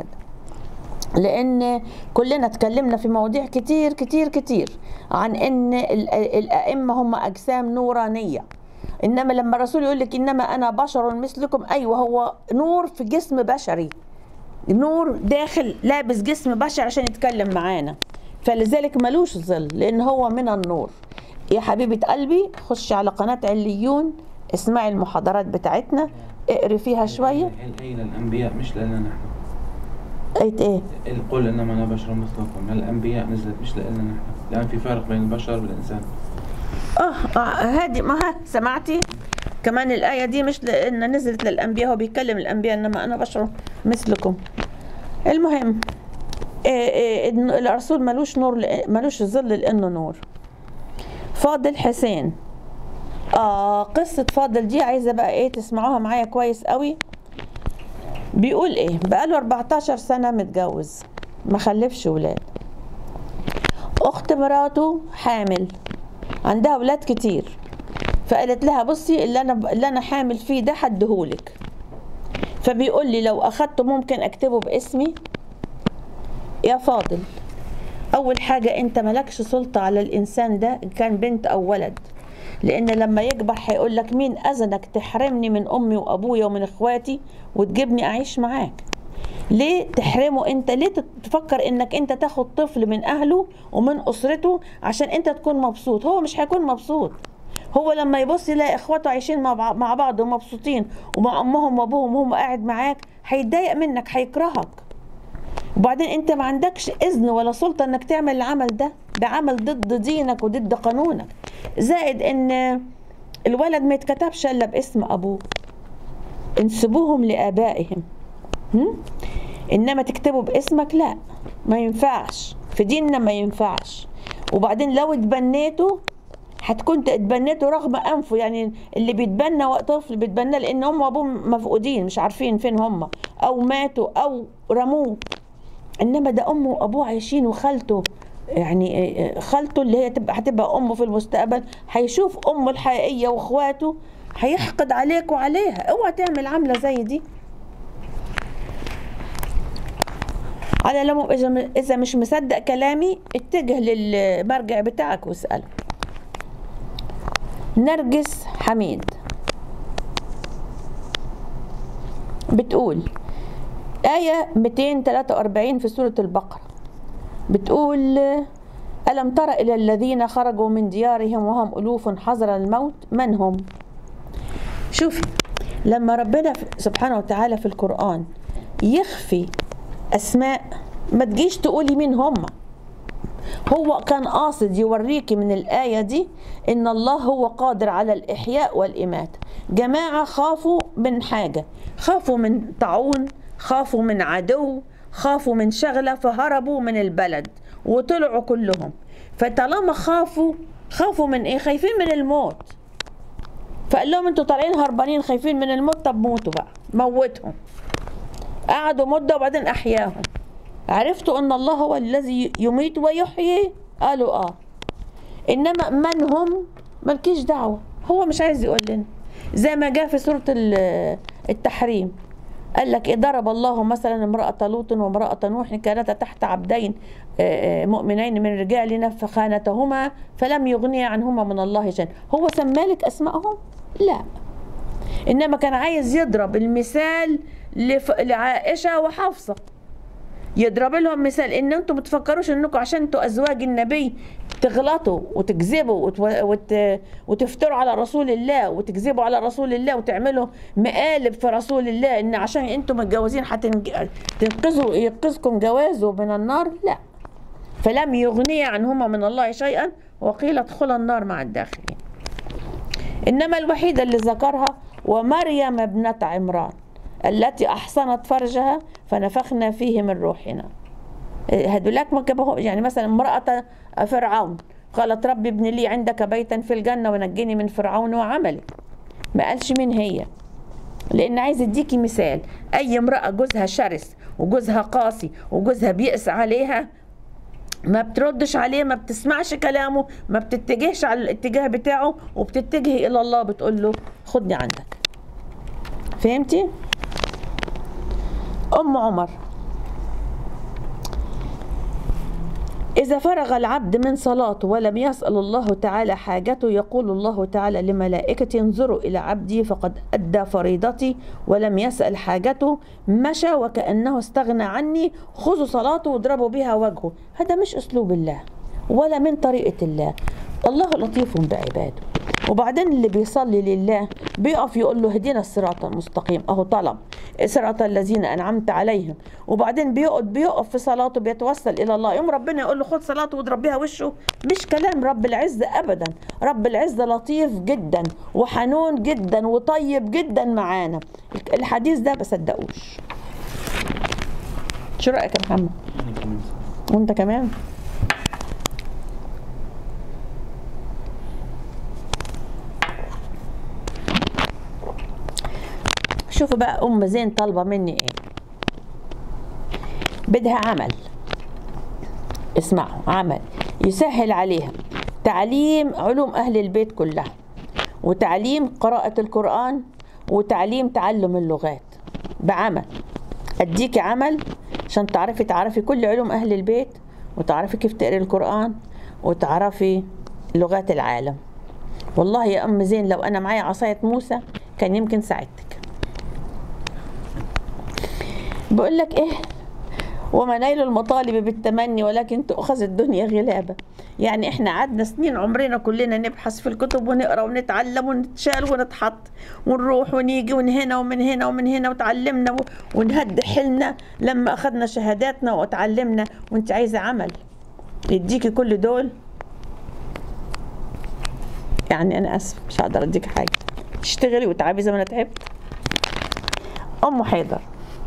لأن كلنا اتكلمنا في مواضيع كتير كتير كتير عن إن الأئمة هم أجسام نورانية. إنما لما الرسول يقول لك إنما أنا بشر مثلكم، أيوه هو نور في جسم بشري، نور داخل لابس جسم بشر عشان يتكلم معانا، فلذلك ملوش ظل لان هو من النور. يا حبيبة قلبي خش على قناة عليون، اسمعي المحاضرات بتاعتنا، اقري فيها شوية. الآية للأنبياء مش لنا نحن. آية ايه؟ القول انما انا بشر مثلكم للأنبياء نزلت مش لنا نحن، لأن في فرق بين البشر والإنسان. اه هادي ما ها سمعتي؟ كمان الآية دي مش لأن نزلت للأنبياء، هو بيتكلم الأنبياء إنما أنا بشر مثلكم. المهم إيه إيه الرسول ملوش نور، ملوش ظل لأنه نور. فاضل حسين، آه قصة فاضل دي عايزة بقى إيه تسمعوها معايا كويس قوي. بيقول إيه؟ بقاله أربعتاشر سنة متجوز ما خلفش ولاد. أخت مراته حامل عندها ولاد كتير، فقالت لها بصي اللي انا اللي انا حامل فيه ده هديهولك. فبيقول لي لو اخدته ممكن اكتبه باسمي. يا فاضل، اول حاجه انت مالكش سلطه على الانسان ده ان كان بنت او ولد، لان لما يكبر هيقول لك مين اذنك تحرمني من امي وابويا ومن اخواتي وتجيبني اعيش معاك؟ ليه تحرمه انت؟ ليه تفكر انك انت تاخد طفل من اهله ومن اسرته عشان انت تكون مبسوط؟ هو مش هيكون مبسوط. هو لما يبص يلاقي اخواته عايشين مع بعض ومبسوطين ومع امهم وابوهم وهم قاعد معاك هيتضايق منك، هيكرهك. وبعدين انت ما عندكش اذن ولا سلطه انك تعمل العمل ده، ده عمل ضد دينك وضد قانونك. زائد ان الولد ما يتكتبش الا باسم ابوه، انسبوهم لابائهم. هم؟ انما تكتبه باسمك لا، ما ينفعش في ديننا، ما ينفعش. وبعدين لو اتبنيته هتكون اتبنيته رغم انفه، يعني اللي بيتبنى طفل بيتبنى لان هم وابوهم مفقودين مش عارفين فين هم، او ماتوا او رموه. انما ده امه وابوه عايشين، وخالته يعني خالته اللي هي تبقى هتبقى امه في المستقبل هيشوف امه الحقيقيه واخواته، هيحقد عليك وعليها. اوعى تعمل عامله زي دي. على العموم اذا مش مصدق كلامي اتجه للمرجع بتاعك واساله. نرجس حميد بتقول آية مئتين وثلاثة وأربعين في سورة البقرة، بتقول ألم تر إلى الذين خرجوا من ديارهم وهم ألوف حذر الموت من هم؟ شوفي لما ربنا سبحانه وتعالى في القرآن يخفي أسماء ما تجيش تقولي مين هم. هو كان قاصد يوريكي من الآية دي إن الله هو قادر على الإحياء والإماتة. جماعة خافوا من حاجة، خافوا من طاعون، خافوا من عدو، خافوا من شغلة، فهربوا من البلد وطلعوا كلهم. فطالما خافوا، خافوا من إيه؟ خايفين من الموت. فقال لهم انتوا طالعين هربانين خايفين من الموت، طب موتوا بقى، موتهم. قعدوا مدة وبعدين أحياهم. عرفتوا أن الله هو الذي يميت ويحيي؟ قالوا آه. إنما من هم مالكيش دعوة، هو مش عايز يقول لنا. زي ما جاء في سورة التحريم قال لك إيه؟ ضرب الله مثلا امرأة لوط وامرأة نوح كانتا تحت عبدين مؤمنين من رجالنا فخانتهما فلم يغنيا عنهما من الله شيئا. هو سمالك أسمائهم؟ لا، إنما كان عايز يضرب المثال لعائشة وحفصة، يضرب لهم مثال ان انتم ما تفكروش انكم عشان انتوا ازواج النبي تغلطوا وتكذبوا وت... وت... وتفتروا على رسول الله وتكذبوا على رسول الله وتعملوا مقالب في رسول الله ان عشان انتم متجوزين هتنقذوا ينقذكم جوازه من النار، لا. فلم يغني عنهما من الله شيئا وقيل ادخلا النار مع الداخلين. انما الوحيده اللي ذكرها ومريم ابنة عمران التي احصنت فرجها فنفخنا فيه من روحنا. هدولاك ما جابوه، يعني مثلا امرأة فرعون قالت ربي ابن لي عندك بيتا في الجنة ونجني من فرعون وعمله. ما قالش مين هي، لأن عايز اديكي مثال. أي امرأة جوزها شرس وجوزها قاسي وجوزها بيقس عليها ما بتردش عليه، ما بتسمعش كلامه، ما بتتجهش على الاتجاه بتاعه وبتتجه إلى الله، بتقول له خدني عندك. فهمتي؟ أم عمر: إذا فرغ العبد من صلاته ولم يسأل الله تعالى حاجته يقول الله تعالى لملائكته انظروا إلى عبدي فقد أدى فريضتي ولم يسأل حاجته، مشى وكأنه استغنى عني، خذوا صلاته واضربوا بها وجهه. هذا مش أسلوب الله ولا من طريقة الله. الله لطيف بعباده. وبعدين اللي بيصلي لله بيقف يقول له اهدنا الصراط المستقيم، اهو طلب صراط الذين انعمت عليهم. وبعدين بيقعد بيقف في صلاته بيتوسل الى الله، يوم ربنا يقول له خد صلاته واضرب بيها وشه. مش كلام رب العزة ابدا. رب العزة لطيف جدا وحنون جدا وطيب جدا معانا. الحديث ده بصدقوش. شو رايك يا محمد؟ وانت كمان؟ شوفوا بقى ام زين طالبه مني ايه. بدها عمل، اسمعوا، عمل يسهل عليها تعليم علوم اهل البيت كلها، وتعليم قراءة القرآن، وتعليم تعلم اللغات بعمل. اديكي عمل عشان تعرفي تعرفي كل علوم اهل البيت، وتعرفي كيف تقري القرآن، وتعرفي لغات العالم. والله يا ام زين لو انا معايا عصاية موسى كان يمكن ساعدتك. بقول لك ايه، وما نيل المطالب بالتمني ولكن تؤخذ الدنيا غلابه. يعني احنا قعدنا سنين عمرنا كلنا نبحث في الكتب ونقرا ونتعلم ونتشال ونتحط ونروح ونيجي ومن هنا ومن هنا ومن هنا وتعلمنا ونهد حيلنا لما اخذنا شهاداتنا وتعلمنا، وانت عايزه عمل يديكي كل دول. يعني انا اسف مش هقدر اديك حاجه، تشتغلي وتعبي زي ما انا تعبت. ام حيدر: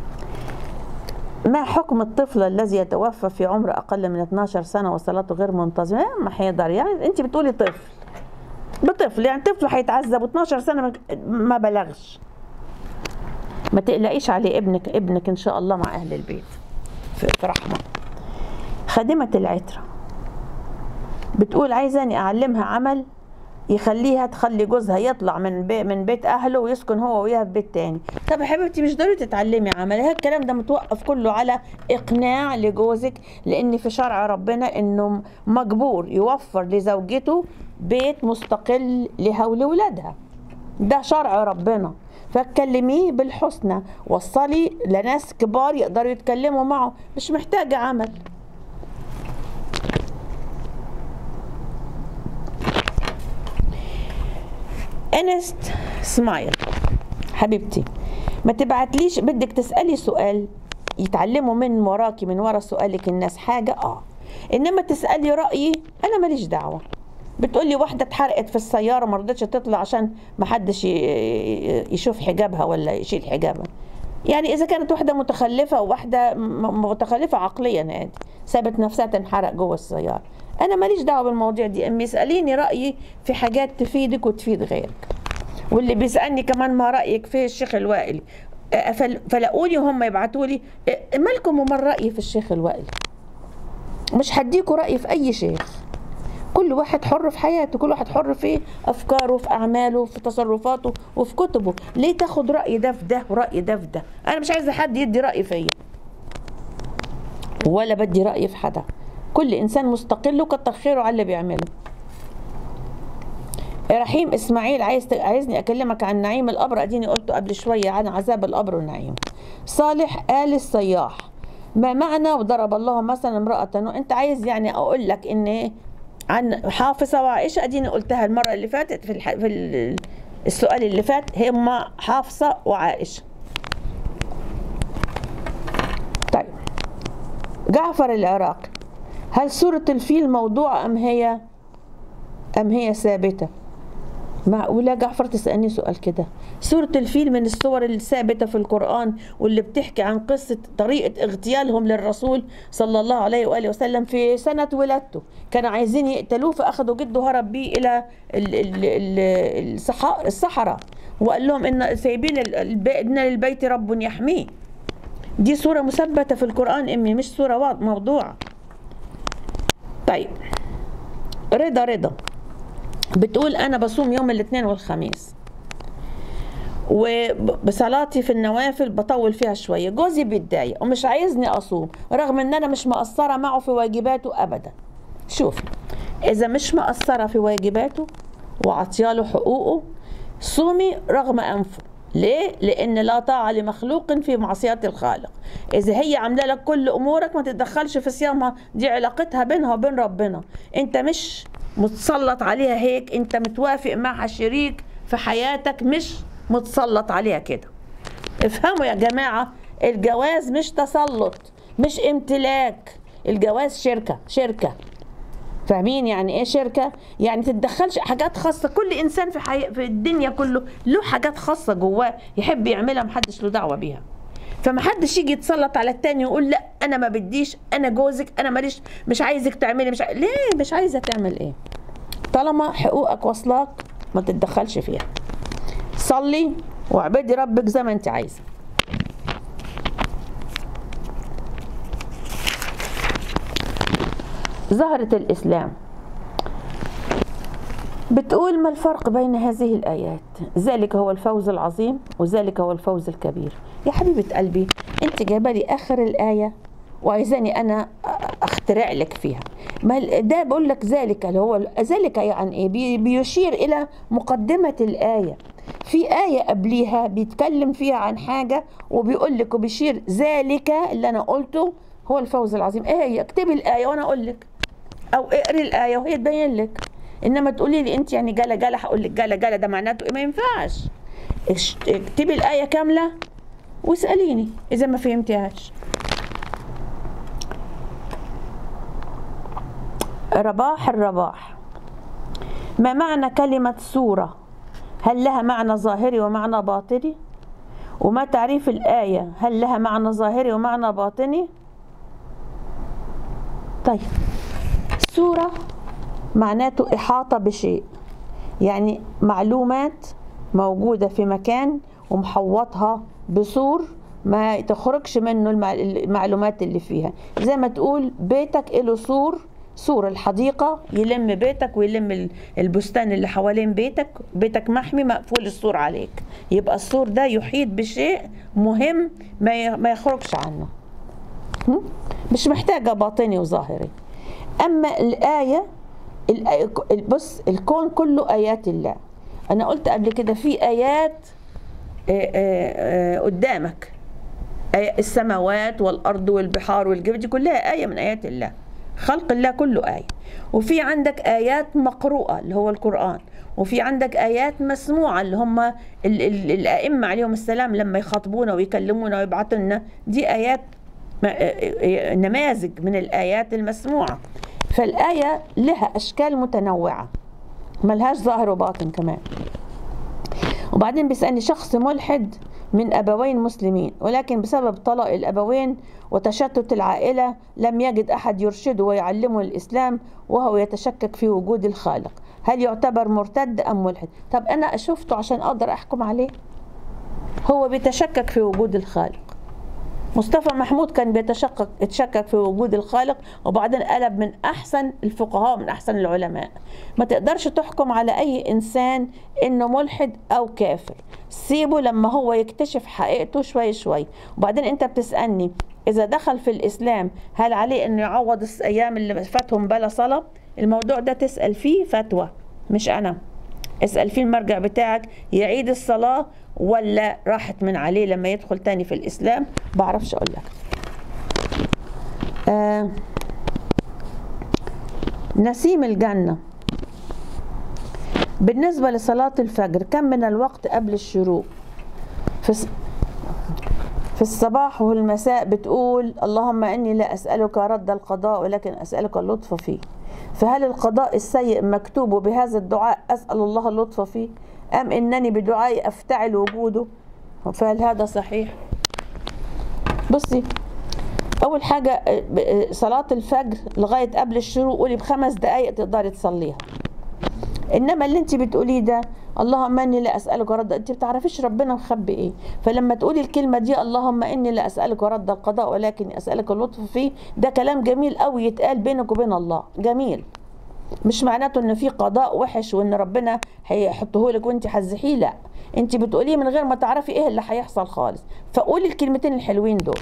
ما حكم الطفل الذي يتوفى في عمر أقل من اثناشر سنة وصلاته غير منتظمة؟ ما حيقدر. يعني أنت بتقولي طفل بطفل، يعني طفل هيتعذب واثناشر سنة ما بلغش. ما تقلقيش عليه، ابنك ابنك إن شاء الله مع أهل البيت في رحمة. خادمة العترة بتقول عايزاني أعلمها عمل يخليها تخلي جوزها يطلع من بي من بيت اهله ويسكن هو وياها في بيت تاني. طب يا حبيبتي مش ضروري تتعلمي عمل، هذا الكلام ده متوقف كله على اقناع لجوزك، لان في شرع ربنا انه مجبور يوفر لزوجته بيت مستقل لها ولولادها. ده شرع ربنا، فاتكلميه بالحسنى، وصلي لناس كبار يقدروا يتكلموا معه، مش محتاجه عمل. انست سمايل: حبيبتي ما تبعتليش، بدك تسألي سؤال يتعلموا من وراكي من ورا سؤالك الناس حاجة اه انما تسألي رأيي انا ماليش دعوة. بتقولي واحدة اتحرقت في السيارة ما رضتش تطلع عشان ما حدش يشوف حجابها ولا يشيل حجابها. يعني اذا كانت واحدة متخلفة وواحدة متخلفة عقليا يعني سابت نفسها تنحرق جوه السيارة، انا ماليش دعوه بالمواضيع دي. امي اساليني رايي في حاجات تفيدك وتفيد غيرك. واللي بيسالني كمان ما رايك في الشيخ الوائلي، فلاقوني وهم يبعتوا لي مالكم ومال رايي في الشيخ الوائلي. مش هديكوا رايي في اي شيخ، كل واحد حر في حياته، كل واحد حر في افكاره في اعماله في تصرفاته وفي كتبه. ليه تاخد راي ده في ده وراي ده في ده؟ انا مش عايزه حد يدي راي فيا ولا بدي راي في حدا. كل انسان مستقل وكتر خيره على اللي بيعمله. رحيم اسماعيل عايز عايزني اكلمك عن نعيم القبر، اديني قلته قبل شويه عن عذاب القبر والنعيم. صالح آل السياح: ما معنى وضرب الله مثلا امرأة؟ انت عايز يعني اقول لك ان عن حافصة وعائشة، اديني قلتها المرة اللي فاتت في الح... في السؤال اللي فات، هما حافصة وعائشة. طيب جعفر العراقي، هل سورة الفيل موضوع أم هي أم هي ثابتة؟ معقولة جعفر تسألني سؤال كده؟ سورة الفيل من الصور الثابتة في القرآن، واللي بتحكي عن قصة طريقة اغتيالهم للرسول صلى الله عليه وآله وسلم في سنة ولادته. كانوا عايزين يقتلوه فأخذوا جده هرب بيه إلى الصحراء، وقال لهم إن سايبين إن للبيت رب يحميه. دي صورة مثبتة في القرآن أمي، مش صورة موضوعة. طيب رضا رضا بتقول أنا بصوم يوم الاثنين والخميس، وبصلاتي في النوافل بطول فيها شوية، جوزي بيتضايق ومش عايزني أصوم رغم إن أنا مش مقصرة معه في واجباته أبدا. شوفي، إذا مش مقصرة في واجباته وعطياله حقوقه صومي رغم أنفه. ليه؟ لأن لا طاعة لمخلوق في معصية الخالق. إذا هي عاملة لك كل أمورك ما تتدخلش في صيامها، دي علاقتها بينها وبين ربنا، أنت مش متسلط عليها هيك، أنت متوافق معها شريك في حياتك، مش متسلط عليها كده. افهموا يا جماعة، الجواز مش تسلط، مش امتلاك، الجواز شركة شركة. فاهمين يعني ايه شركه؟ يعني تتدخلش حاجات خاصه، كل انسان في حي... في الدنيا كله له حاجات خاصه جواه يحب يعملها، محدش له دعوه بيها. فمحدش يجي يتسلط على التاني ويقول لا انا ما بديش، انا جوزك، انا ماليش، مش عايزك تعملي، مش ع... ليه مش عايزه تعمل ايه؟ طالما حقوقك واصلاك ما تتدخلش فيها. صلي واعبدي ربك زي ما انت عايزه. زهرة الإسلام بتقول ما الفرق بين هذه الآيات؟ ذلك هو الفوز العظيم وذلك هو الفوز الكبير. يا حبيبة قلبي، انت جايبه لي آخر الآية وعايزاني أنا أخترع لك فيها. ما ده بقول لك ذلك اللي هو ذلك يعني إيه؟ بيشير إلى مقدمة الآية. في آية قبليها بيتكلم فيها عن حاجة وبيقول لك وبيشير ذلك اللي أنا قلته هو الفوز العظيم. إيه هي؟ اكتبي الآية وأنا أقول لك، او اقري الايه وهي تبين لك. انما تقولي لي انت يعني جاله جاله هقول لك جاله جاله ده معناته ايه؟ ما ينفعش. اكتبي الايه كامله واساليني اذا ما فهمتيهاش. رباح الرباح، ما معنى كلمه سوره؟ هل لها معنى ظاهري ومعنى باطني؟ وما تعريف الايه؟ هل لها معنى ظاهري ومعنى باطني؟ طيب، سورة معناته إحاطة بشيء، يعني معلومات موجودة في مكان ومحوطها بسور ما تخرجش منه المعلومات اللي فيها. زي ما تقول بيتك له سور، سور الحديقة يلم بيتك ويلم البستان اللي حوالين بيتك، بيتك محمي مقفول السور عليك، يبقى السور ده يحيط بشيء مهم ما يخرجش عنه، مش محتاجة باطني وظاهري. أما الآية، بص الكون كله آيات الله. أنا قلت قبل كده في آيات قدامك، السماوات والأرض والبحار والجبال دي كلها آية من آيات الله، خلق الله كله آية. وفي عندك آيات مقروءة اللي هو القرآن، وفي عندك آيات مسموعة اللي هم ال ال الأئمة عليهم السلام لما يخاطبونا ويكلمونا ويبعثوا لنا، دي آيات نماذج من الآيات المسموعة. فالآية لها أشكال متنوعة ملهاش ظاهر وباطن كمان. وبعدين بيسألني شخص ملحد من أبوين مسلمين، ولكن بسبب طلاق الأبوين وتشتت العائلة لم يجد أحد يرشده ويعلمه الإسلام وهو يتشكك في وجود الخالق، هل يعتبر مرتد أم ملحد؟ طب أنا شفته عشان أقدر أحكم عليه؟ هو بيتشكك في وجود الخالق. مصطفى محمود كان بيتشكك يتشكك في وجود الخالق، وبعدين قلب من احسن الفقهاء من احسن العلماء. ما تقدرش تحكم على اي انسان انه ملحد او كافر، سيبه لما هو يكتشف حقيقته شوي شوي. وبعدين انت بتسألني اذا دخل في الاسلام هل عليه انه يعوض الايام اللي فاتهم بلا صلاة؟ الموضوع ده تسأل فيه فتوى مش انا، اسأل فيه المرجع بتاعك يعيد الصلاة ولا راحت من عليه لما يدخل تاني في الإسلام. بعرفش أقول لك. آه نسيم الجنة. بالنسبة لصلاة الفجر كم من الوقت قبل الشروق؟ في في الصباح والمساء بتقول اللهم إني لا أسألك رد القضاء ولكن أسألك اللطف فيه. فهل القضاء السيء مكتوب بهذا الدعاء أسأل الله اللطف فيه، أم إنني بدعائي أفتعل وجوده؟ فهل هذا صحيح؟ بصي، أول حاجة صلاة الفجر لغاية قبل الشروق قولي بخمس دقايق تقدري تصليها. إنما اللي أنت بتقوليه ده اللهم إني لا أسألك رد، أنت بتعرفيش ربنا مخبي إيه. فلما تقولي الكلمة دي اللهم إني لا أسألك رد القضاء ولكن أسألك اللطف فيه، ده كلام جميل قوي يتقال بينك وبين الله، جميل. مش معناته إن في قضاء وحش وإن ربنا هيحطه لك وأنت حزحيه، لا، أنت بتقوليه من غير ما تعرفي إيه اللي هيحصل خالص. فقولي الكلمتين الحلوين دول.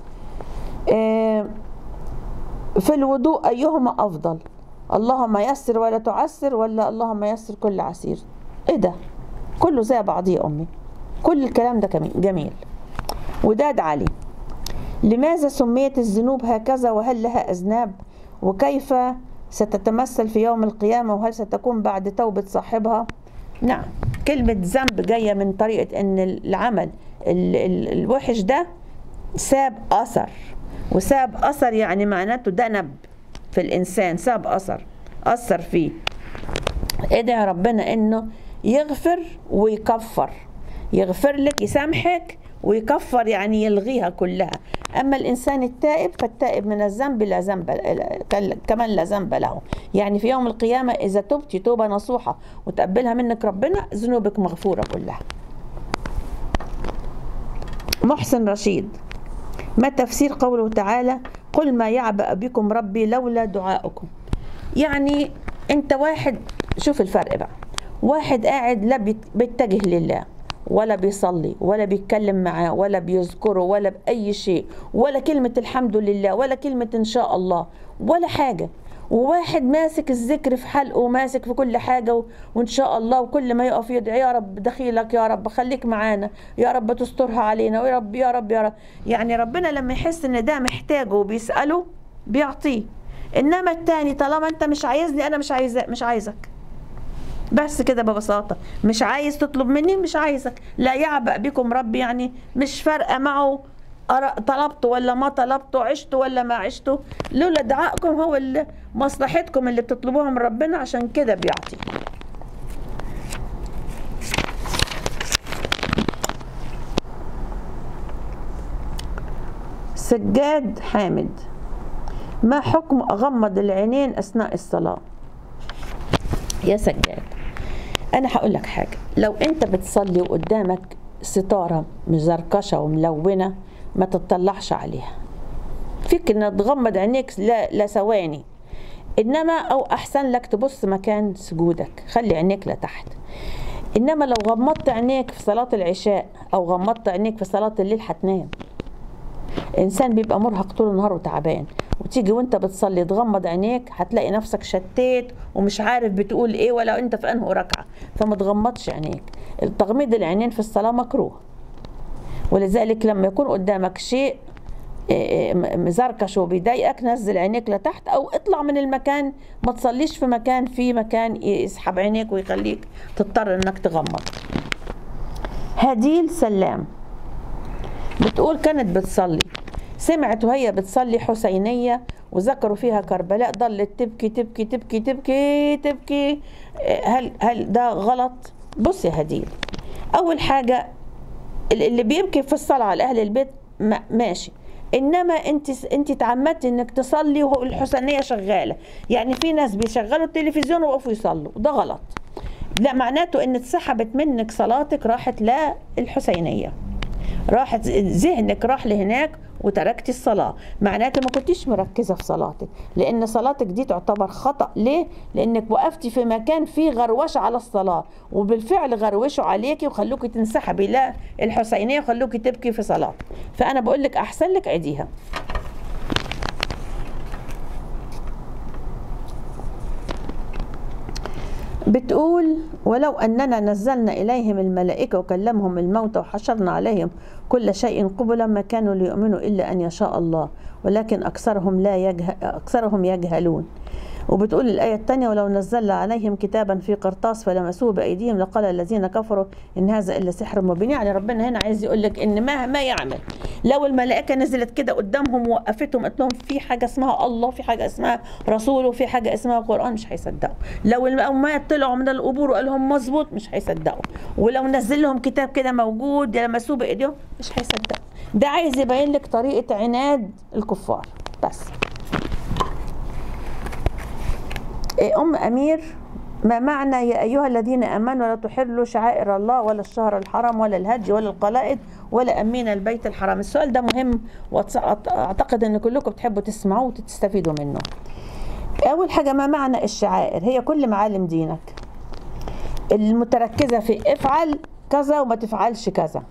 في الوضوء أيهما أفضل؟ اللهم يسر ولا تعسر ولا اللهم يسر كل عسير؟ ايه ده؟ كله زي بعضيه يا امي، كل الكلام ده جميل. وداد علي، لماذا سميت الذنوب هكذا وهل لها أذناب؟ وكيف ستتمثل في يوم القيامة وهل ستكون بعد توبة صاحبها؟ نعم، كلمة ذنب جاية من طريقة ان العمل ال ال الوحش ده ساب أثر، وساب أثر يعني معناته دنب في الإنسان، ساب أثر، أثر فيه. ادعي ربنا إنه يغفر ويكفر، يغفر لك، يسامحك ويكفر يعني يلغيها كلها. أما الإنسان التائب فالتائب من الذنب لا ذنب كمان لا ذنب له. يعني في يوم القيامة إذا تبتي توبة نصوحة وتقبلها منك ربنا ذنوبك مغفورة كلها. محسن رشيد، ما تفسير قوله تعالى قل ما يعبأ بكم ربي لولا دعاؤكم؟ يعني انت واحد، شوف الفرق بقى، واحد قاعد لا بيتجه لله ولا بيصلي ولا بيتكلم معاه ولا بيذكره ولا بأي شيء، ولا كلمة الحمد لله ولا كلمة إن شاء الله ولا حاجة، وواحد ماسك الذكر في حلقه وماسك في كل حاجة وإن شاء الله، وكل ما يقف يدعي يا رب دخيلك، يا رب خليك معانا، يا رب تسترها علينا، ويا رب يا رب يا رب. يعني ربنا لما يحس إن ده محتاجه وبيسأله بيعطيه. إنما التاني طالما أنت مش عايزني أنا مش عايزك، مش عايزك بس كده ببساطة، مش عايز تطلب مني مش عايزك. لا يعبأ بكم ربي يعني مش فارقة معه طلبته ولا ما طلبته، عشته ولا ما عشته، لولا دعائكم هو اللي مصلحتكم اللي بتطلبوها من ربنا، عشان كده بيعطي. سجاد حامد، ما حكم أغمض العينين أثناء الصلاة؟ يا سجاد، أنا هقول لك حاجة، لو أنت بتصلي وقدامك ستارة مزركشة وملونة ما تطلعش عليها، فيك إن تغمض عينيك لثواني، إنما أو أحسن لك تبص مكان سجودك، خلي عينيك لتحت. إنما لو غمضت عينيك في صلاة العشاء أو غمضت عينيك في صلاة الليل هتنام. إنسان بيبقى مرهق طول النهار وتعبان، وتيجي وانت بتصلي تغمض عينيك هتلاقي نفسك شتيت ومش عارف بتقول ايه ولا انت في انه ركعه، فما تغمضش عينيك. تغميض العينين في الصلاه مكروه، ولذلك لما يكون قدامك شيء مزركش وبيضايقك نزل عينيك لتحت او اطلع من المكان، ما تصليش في مكان في مكان يسحب عينيك ويخليك تضطر انك تغمض. هديل سلام بتقول كانت بتصلي، سمعت وهي بتصلي حسينية وذكروا فيها كربلاء، ضلت تبكي تبكي تبكي تبكي تبكي. هل هل ده غلط؟ بص يا هديل، أول حاجة اللي بيبكي في الصلاة على أهل البيت ماشي، إنما أنت أنت تعمدتي إنك تصلي والحسينية شغالة. يعني في ناس بيشغلوا التلفزيون ويقفوا يصلوا، ده غلط. لا، معناته إن اتسحبت منك صلاتك، راحت لا الحسينية، راحت ذهنك راح لهناك وتركتي الصلاة، معناته ما كنتيش مركزة في صلاتك، لأن صلاتك دي تعتبر خطأ. ليه؟ لأنك وقفتي في مكان فيه غروشة على الصلاة، وبالفعل غروشوا عليكي وخلوكي تنسحبي لا الحسينية وخلوكي تبكي في صلاتك. فأنا بقول لك أحسن لك عيديها. بتقول ولو أننا نزلنا إليهم الملائكة وكلمهم الموتى وحشرنا عليهم كل شيء قبلا ما كانوا ليؤمنوا إلا أن يشاء الله ولكن أكثرهم لا يجه... أكثرهم يجهلون. وبتقول الآية الثانية ولو نزلنا عليهم كتابا في قرطاس فلمسوه بأيديهم لقال الذين كفروا إن هذا إلا سحر مبين. يعني ربنا هنا عايز يقول لك إن مهما يعمل لو الملائكة نزلت كده قدامهم ووقفتهم قلت لهم في حاجة اسمها الله، في حاجة اسمها رسول، وفي حاجة اسمها قرآن، مش هيصدقوا. لو الأموات طلعوا من القبور وقال لهم مظبوط مش هيصدقوا. ولو نزل لهم كتاب كده موجود لمسوه بأيديهم مش هيصدقوا. ده عايز يبين لك طريقة عناد الكفار بس. أم أمير، ما معنى يا أيها الذين آمنوا لا تحلوا شعائر الله ولا الشهر الحرام ولا الهج ولا القلائد ولا أمين البيت الحرام؟ السؤال ده مهم وأعتقد أن كلكم بتحبوا تسمعوه وتستفيدوا منه. أول حاجة، ما معنى الشعائر؟ هي كل معالم دينك المتركزة في افعل كذا وما تفعلش كذا.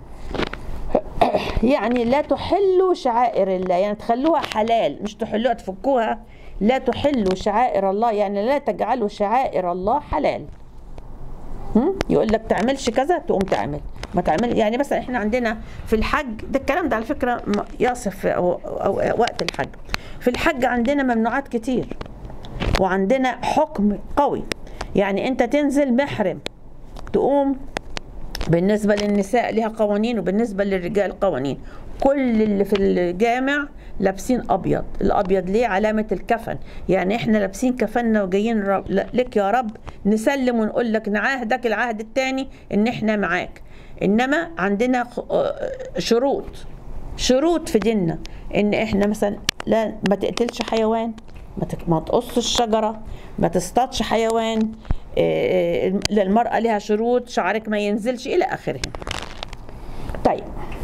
يعني لا تحلوا شعائر الله، يعني تخلوها حلال مش تحلوها تفكوها. لا تحلوا شعائر الله يعني لا تجعلوا شعائر الله حلال. يقول لك تعملش كذا تقوم تعمل، ما تعمل. يعني مثلا احنا عندنا في الحج ده، الكلام ده على فكرة يصف أو أو وقت الحج. في الحج عندنا ممنوعات كتير وعندنا حكم قوي. يعني انت تنزل محرم تقوم، بالنسبة للنساء لها قوانين وبالنسبة للرجال قوانين. كل اللي في الجامع لابسين أبيض. الأبيض ليه؟ علامة الكفن. يعني احنا لابسين كفننا وجايين لك يا رب نسلم ونقول لك نعاهدك العهد الثاني ان احنا معاك. انما عندنا شروط شروط في ديننا ان احنا مثلا لا ما تقتلش حيوان، ما تقصش شجرة، ما تصطادش حيوان، للمرأة لها شروط، شعرك ما ينزلش إلى آخره. طيب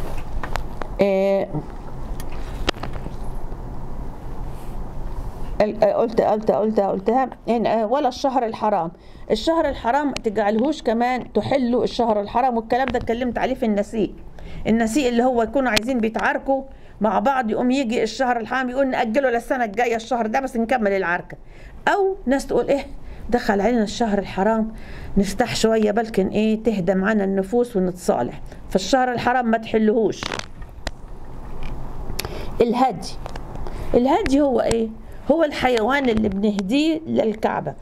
قلت قلت قلت قلتها ولا الشهر الحرام. الشهر الحرام تجعلهوش كمان تحلوا الشهر الحرام، والكلام ده اتكلمت عليه في النسيء. النسيء اللي هو يكونوا عايزين بيتعاركوا مع بعض، يقوم يجي الشهر الحرام يقول نأجله للسنة الجاية الشهر ده بس نكمل العركة. أو ناس تقول إيه دخل علينا الشهر الحرام نفتح شوية بلكن إيه تهدى معنا النفوس ونتصالح. فالشهر الحرام ما تحلهوش. الهدي، الهدي هو إيه؟ هو الحيوان اللي بنهديه للكعبة.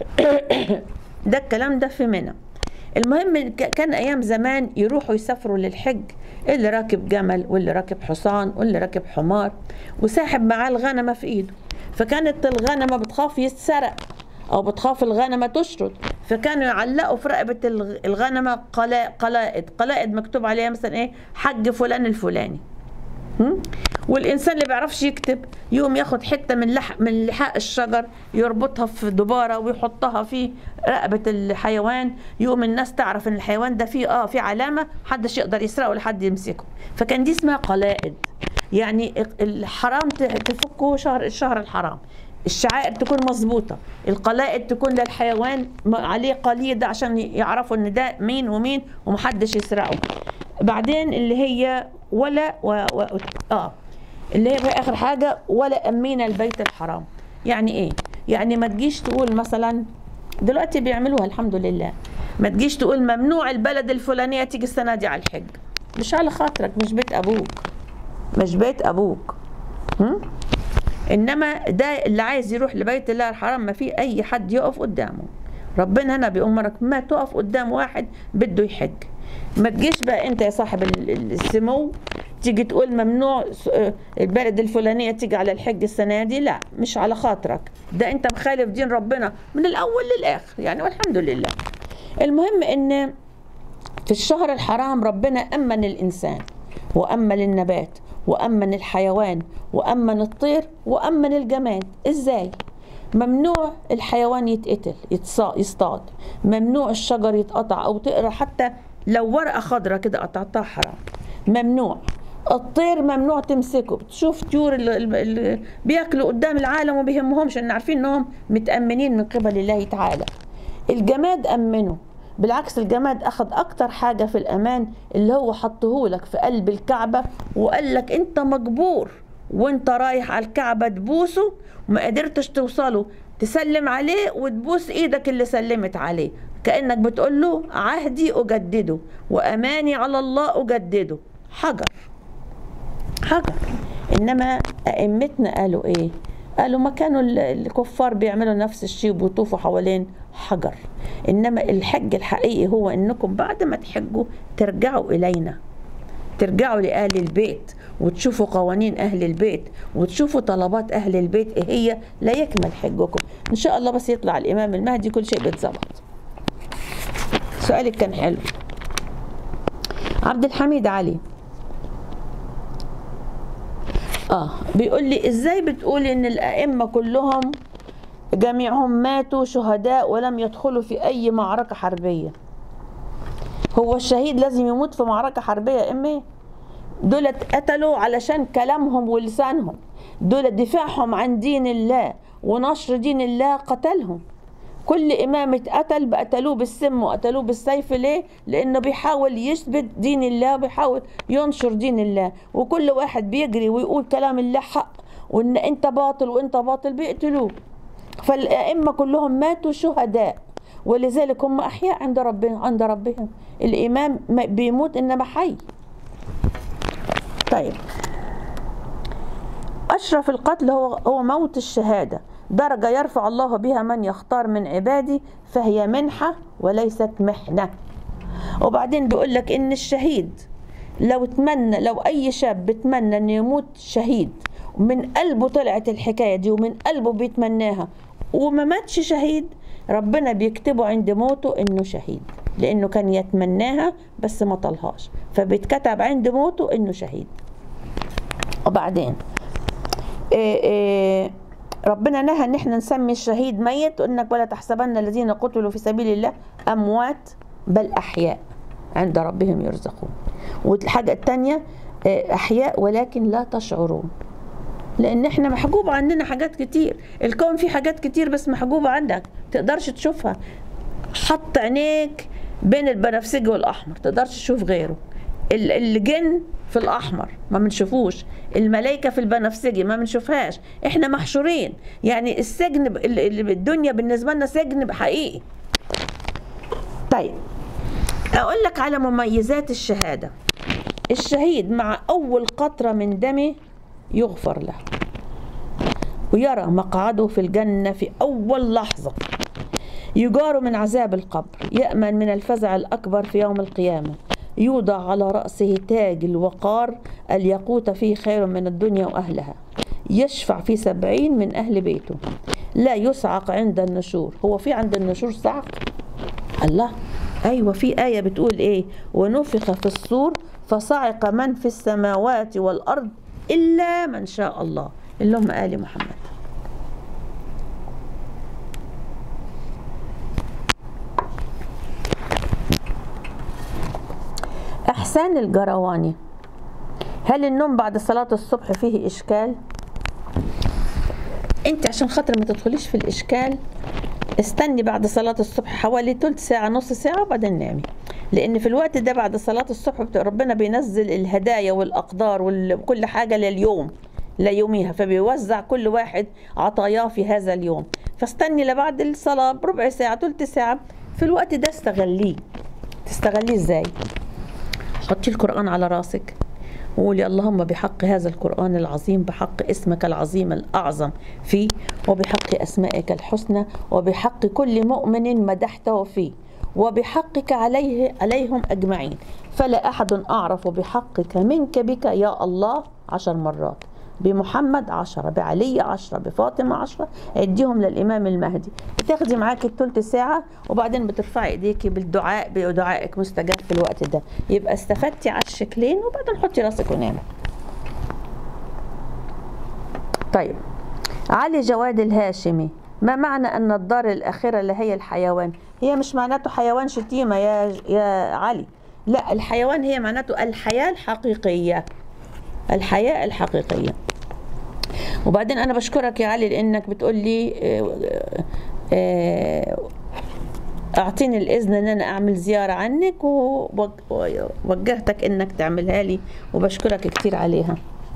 ده الكلام ده في منى. المهم كان أيام زمان يروحوا يسافروا للحج اللي راكب جمل واللي راكب حصان واللي راكب حمار وساحب معاه الغنمة في إيده. فكانت الغنمة بتخاف يتسرق أو بتخاف الغنمة تشرد، فكانوا يعلقوا في رقبة الغنمة قلائد. قلائد مكتوب عليها مثلا إيه حج فلان الفلاني. والإنسان اللي بيعرفش يكتب يقوم ياخد حتة من لح من لحاء الشجر يربطها في دبارة ويحطها في رقبة الحيوان، يقوم الناس تعرف إن الحيوان ده فيه آه في علامة محدش يقدر يسرقه ولا حد يمسكه. فكان دي اسمها قلائد. يعني الحرام تفكه شهر الشهر الحرام، الشعائر تكون مظبوطة، القلائد تكون للحيوان عليه قليدة عشان يعرفوا إن ده مين ومين ومحدش يسرقه. بعدين اللي هي ولا و... و... اه اللي هي في اخر حاجه ولا امين البيت الحرام. يعني ايه؟ يعني ما تجيش تقول مثلا دلوقتي بيعملوها الحمد لله، ما تجيش تقول ممنوع البلد الفلانيه تيجي السنه دي على الحج. مش على خاطرك، مش بيت ابوك، مش بيت ابوك. هم؟ انما ده اللي عايز يروح لبيت الله الحرام ما في اي حد يقف قدامه. ربنا هنا بيأمرك ما تقف قدام واحد بده يحج. ما تجيش بقى انت يا صاحب السمو تيجي تقول ممنوع البلد الفلانيه تيجي على الحج السنه دي. لا، مش على خاطرك، ده انت مخالف دين ربنا من الاول للاخر يعني، والحمد لله. المهم ان في الشهر الحرام ربنا امن الانسان وامن النبات وامن الحيوان وامن الطير وامن الجماد. ازاي؟ ممنوع الحيوان يتقتل يصطاد، ممنوع الشجر يتقطع او تقرا حتى لو ورقه خضراء كده قطعتها حرام، ممنوع. الطير ممنوع تمسكه. بتشوف طيور اللي بياكلوا قدام العالم وما بيهمهمش ان عارفين انهم متامنين من قبل الله تعالى. الجماد امنه، بالعكس الجماد اخذ اكتر حاجه في الامان اللي هو حطه لك في قلب الكعبه وقال لك انت مجبور وانت رايح على الكعبه تبوسه وما قدرتش توصله تسلم عليه وتبوس ايدك اللي سلمت عليه، كأنك بتقول له عهدي أجدده وأماني على الله أجدده. حجر حجر. إنما أئمتنا قالوا إيه؟ قالوا ما كانوا الكفار بيعملوا نفس الشيء وبيطوفوا حوالين حجر، إنما الحج الحقيقي هو إنكم بعد ما تحجوا ترجعوا إلينا، ترجعوا لأهل البيت وتشوفوا قوانين أهل البيت وتشوفوا طلبات أهل البيت إيه هي، لا يكمل حجكم إن شاء الله. بس يطلع الإمام المهدي كل شيء بيتظبط. سؤالك كان حلو. عبد الحميد علي اه بيقول لي ازاي بتقولي ان الائمه كلهم جميعهم ماتوا شهداء ولم يدخلوا في اي معركه حربيه؟ هو الشهيد لازم يموت في معركه حربيه يا امي؟ دول اتقتلوا علشان كلامهم ولسانهم، دول دفاعهم عن دين الله ونشر دين الله قتلهم. كل إمام اتقتل قتلوه بالسم وقتلوه بالسيف. ليه؟ لأنه بيحاول يثبت دين الله وبيحاول ينشر دين الله، وكل واحد بيجري ويقول كلام الله حق وإن أنت باطل وأنت باطل بيقتلوه. فالأئمة كلهم ماتوا شهداء، ولذلك هم أحياء عند ربهم عند ربهم. الإمام بيموت إنما حي. طيب، أشرف القتل هو هو موت الشهادة، درجة يرفع الله بها من يختار من عبادي، فهي منحة وليست محنة. وبعدين بيقول لك إن الشهيد لو تمنى، لو أي شاب بتمنى إنه يموت شهيد ومن قلبه طلعت الحكاية دي ومن قلبه بيتمناها وما ماتش شهيد، ربنا بيكتبه عند موته إنه شهيد، لأنه كان يتمناها بس ما طلهاش، فبيتكتب عند موته إنه شهيد. وبعدين إيه إيه ربنا نهى ان احنا نسمي الشهيد ميت، وانك ولا تحسبن الذين قتلوا في سبيل الله اموات بل احياء عند ربهم يرزقون. والحاجه الثانيه احياء ولكن لا تشعرون، لان احنا محجوب عندنا حاجات كتير، الكون فيه حاجات كتير بس محجوبه عنك تقدرش تشوفها. حط عينيك بين البنفسجي والاحمر تقدرش تشوف غيره. الجن في الاحمر ما بنشوفوش، الملائكه في البنفسجي ما بنشوفهاش، احنا محشورين. يعني السجن الدنيا بالنسبه لنا سجن حقيقي. طيب، اقول لك على مميزات الشهاده. الشهيد مع اول قطره من دمه يغفر له، ويرى مقعده في الجنه في اول لحظه، يجار من عذاب القبر، يأمن من الفزع الأكبر في يوم القيامة، يوضع على رأسه تاج الوقار، الياقوت فيه خير من الدنيا وأهلها، يشفع في سبعين من أهل بيته، لا يصعق عند النشور. هو في عند النشور صعق؟ الله، أيوة، في آية بتقول إيه؟ ونفخ في الصور فصعق من في السماوات والأرض إلا من شاء الله، اللي هم آل محمد. إحسان الجرواني، هل النوم بعد صلاة الصبح فيه إشكال؟ أنت عشان خاطر ما تدخليش في الإشكال استني بعد صلاة الصبح حوالي تلت ساعة نص ساعة وبعدين نامي، لأن في الوقت ده بعد صلاة الصبح ربنا بينزل الهدايا والأقدار وكل حاجة لليوم ليوميها، فبيوزع كل واحد عطاياه في هذا اليوم. فاستني لبعد الصلاة بربع ساعة تلت ساعة، في الوقت ده استغليه. تستغليه ازاي؟ حطي القرآن على راسك وقولي اللهم بحق هذا القرآن العظيم، بحق اسمك العظيم الأعظم فيه، وبحق أسمائك الحسنى، وبحق كل مؤمن مدحته فيه، وبحقك عليه عليهم أجمعين، فلا أحد أعرف بحقك منك بك يا الله، عشر مرات، بمحمد عشرة، بعلي عشرة، بفاطمة عشرة، اديهم للإمام المهدي. بتاخدي معاك الثلث ساعة وبعدين بترفعي ايديكي بالدعاء، بدعائك مستجاب في الوقت ده، يبقى استفدتي على الشكلين، وبعدين حطي راسك ونامي. طيب، علي جواد الهاشمي، ما معنى أن الدار الآخرة اللي هي الحيوان؟ هي مش معناته حيوان شتيمة يا يا علي، لا، الحيوان هي معناته الحياة الحقيقية، الحياة الحقيقية. وبعدين أنا بشكرك يا علي لأنك بتقول لي أعطيني الإذن أن أنا أعمل زيارة عنك، ووجهتك أنك تعملها لي، وبشكرك كتير عليها.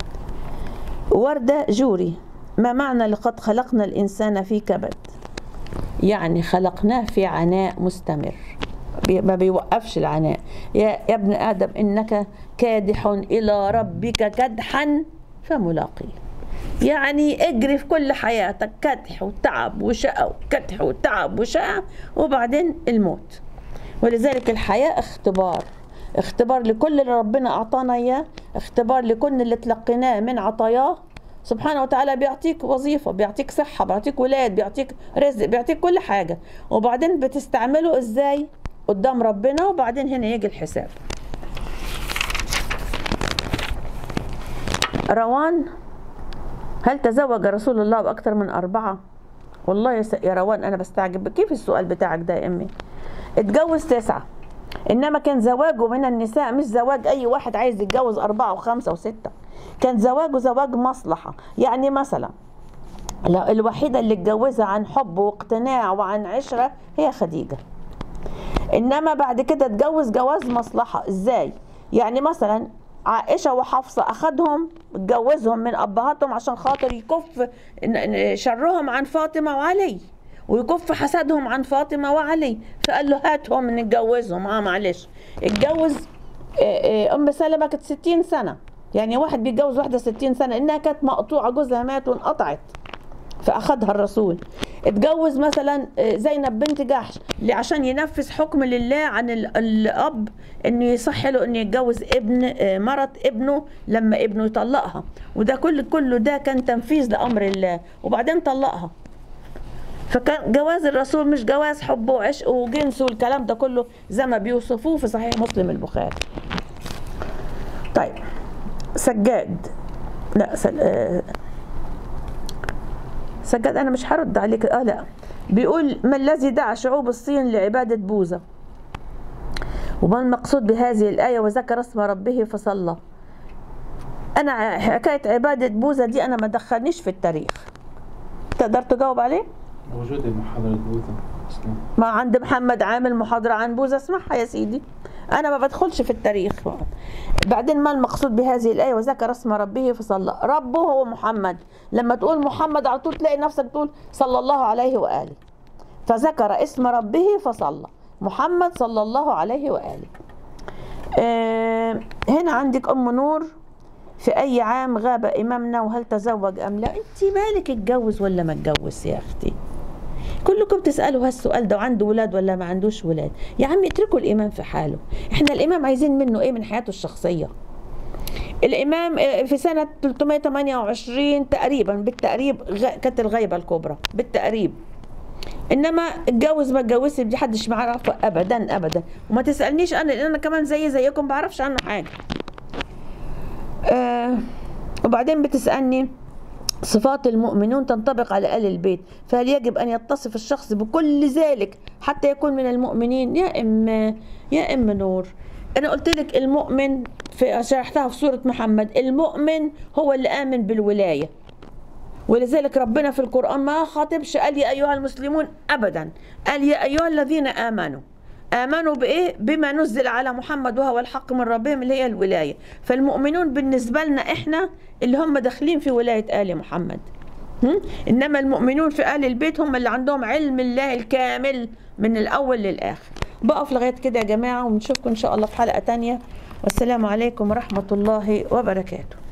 وردة جوري، ما معنى لقد خلقنا الإنسان في كبد؟ يعني خلقناه في عناء مستمر، ما بيوقفش العناء. يا, يا ابن آدم إنك كادح إلى ربك كدحا فملاقيه. يعني اجري في كل حياتك كدح وتعب وشقى وكدح وتعب وشقى وبعدين الموت. ولذلك الحياة اختبار، اختبار لكل اللي ربنا أعطانا إياه، اختبار لكل اللي تلقيناه من عطاياه سبحانه وتعالى. بيعطيك وظيفة، بيعطيك صحة، بيعطيك ولاد، بيعطيك رزق، بيعطيك كل حاجة، وبعدين بتستعمله إزاي قدام ربنا، وبعدين هنا يجي الحساب. روان: هل تزوج رسول الله بأكثر من أربعة؟ والله يا روان أنا بستعجب كيف السؤال بتاعك ده يا أمي. اتجوز تسعة، إنما كان زواجه من النساء مش زواج أي واحد عايز يتجوز أربعة وخمسة وستة، كان زواجه زواج مصلحة. يعني مثلا الوحيدة اللي اتجوزها عن حب واقتناع وعن عشرة هي خديجة، إنما بعد كده اتجوز جواز مصلحة. إزاي؟ يعني مثلا عائشة وحفصة أخدهم اتجوزهم من أبهاتهم عشان خاطر يكف شرهم عن فاطمة وعلي، ويكف حسدهم عن فاطمة وعلي، فقال له هاتهم نتجوزهم. اه معلش، اتجوز أم سلمة كانت ستين سنة، يعني واحد بيتجوز واحدة ستين سنة، إنها كانت مقطوعة جوزها مات وانقطعت فأخدها الرسول. اتجوز مثلا زينب بنت جحش عشان ينفذ حكم لله عن الأب إنه يصح له إنه يتجوز ابن مرت ابنه لما ابنه يطلقها، وده كله كله ده كان تنفيذ لأمر الله، وبعدين طلقها. فكان جواز الرسول مش جواز حب وعشق وجنس والكلام ده كله زي ما بيوصفوه في صحيح مسلم البخاري. طيب سجاد، لا سل... آه... سجاد انا مش هرد عليك. اه لا، بيقول: ما الذي دعا شعوب الصين لعبادة بوذا؟ وما المقصود بهذه الآية وذكر اسم ربه فصلى؟ انا حكاية عبادة بوذا دي انا ما دخلنيش في التاريخ. تقدر تجاوب عليه؟ موجودة محاضرة بوذا اصلا، ما عند محمد عامل محاضرة عن بوذا، اسمعها يا سيدي، انا ما بدخلش في التاريخ. بعدين ما المقصود بهذه الآية وذكر اسم ربه فصلى؟ ربه هو محمد، لما تقول محمد على طول تلاقي نفسك تقول صلى الله عليه وآله، فذكر اسم ربه فصلى، محمد صلى الله عليه وآله. آه هنا عندك أم نور: في أي عام غاب إمامنا وهل تزوج أم لا؟ أنت مالك اتجوز ولا ما اتجوز يا أختي؟ كلكم تسألوا هالسؤال ده، وعنده ولاد ولا ما عندوش ولاد؟ يا عم اتركوا الإمام في حاله، احنا الإمام عايزين منه ايه من حياته الشخصية؟ الإمام في سنة ثلاثمائة وثمانية وعشرين تقريبا بالتقريب كانت الغيبة الكبرى بالتقريب، انما اتجوز ما اتجوزش دي حدش معرفه ابدا ابدا، وما تسألنيش انا لان انا كمان زي زيكم بعرفش عنه حاجة. آه وبعدين بتسألني: صفات المؤمنون تنطبق على آل البيت، فهل يجب أن يتصف الشخص بكل ذلك حتى يكون من المؤمنين؟ يا إم يا إم نور، أنا قلت لك المؤمن في شرحتها في سورة محمد، المؤمن هو اللي آمن بالولاية، ولذلك ربنا في القرآن ما خاطبش قال يا أيها المسلمون أبدا، قال يا أيها الذين آمنوا. آمنوا بإيه؟ بما نزل على محمد وهو الحق من ربهم اللي هي الولاية. فالمؤمنون بالنسبة لنا إحنا اللي هم داخلين في ولاية آل محمد، إنما المؤمنون في آل البيت هم اللي عندهم علم الله الكامل من الأول للآخر. بقف لغاية كده يا جماعة، ونشوفكم إن شاء الله في حلقة تانية، والسلام عليكم ورحمة الله وبركاته.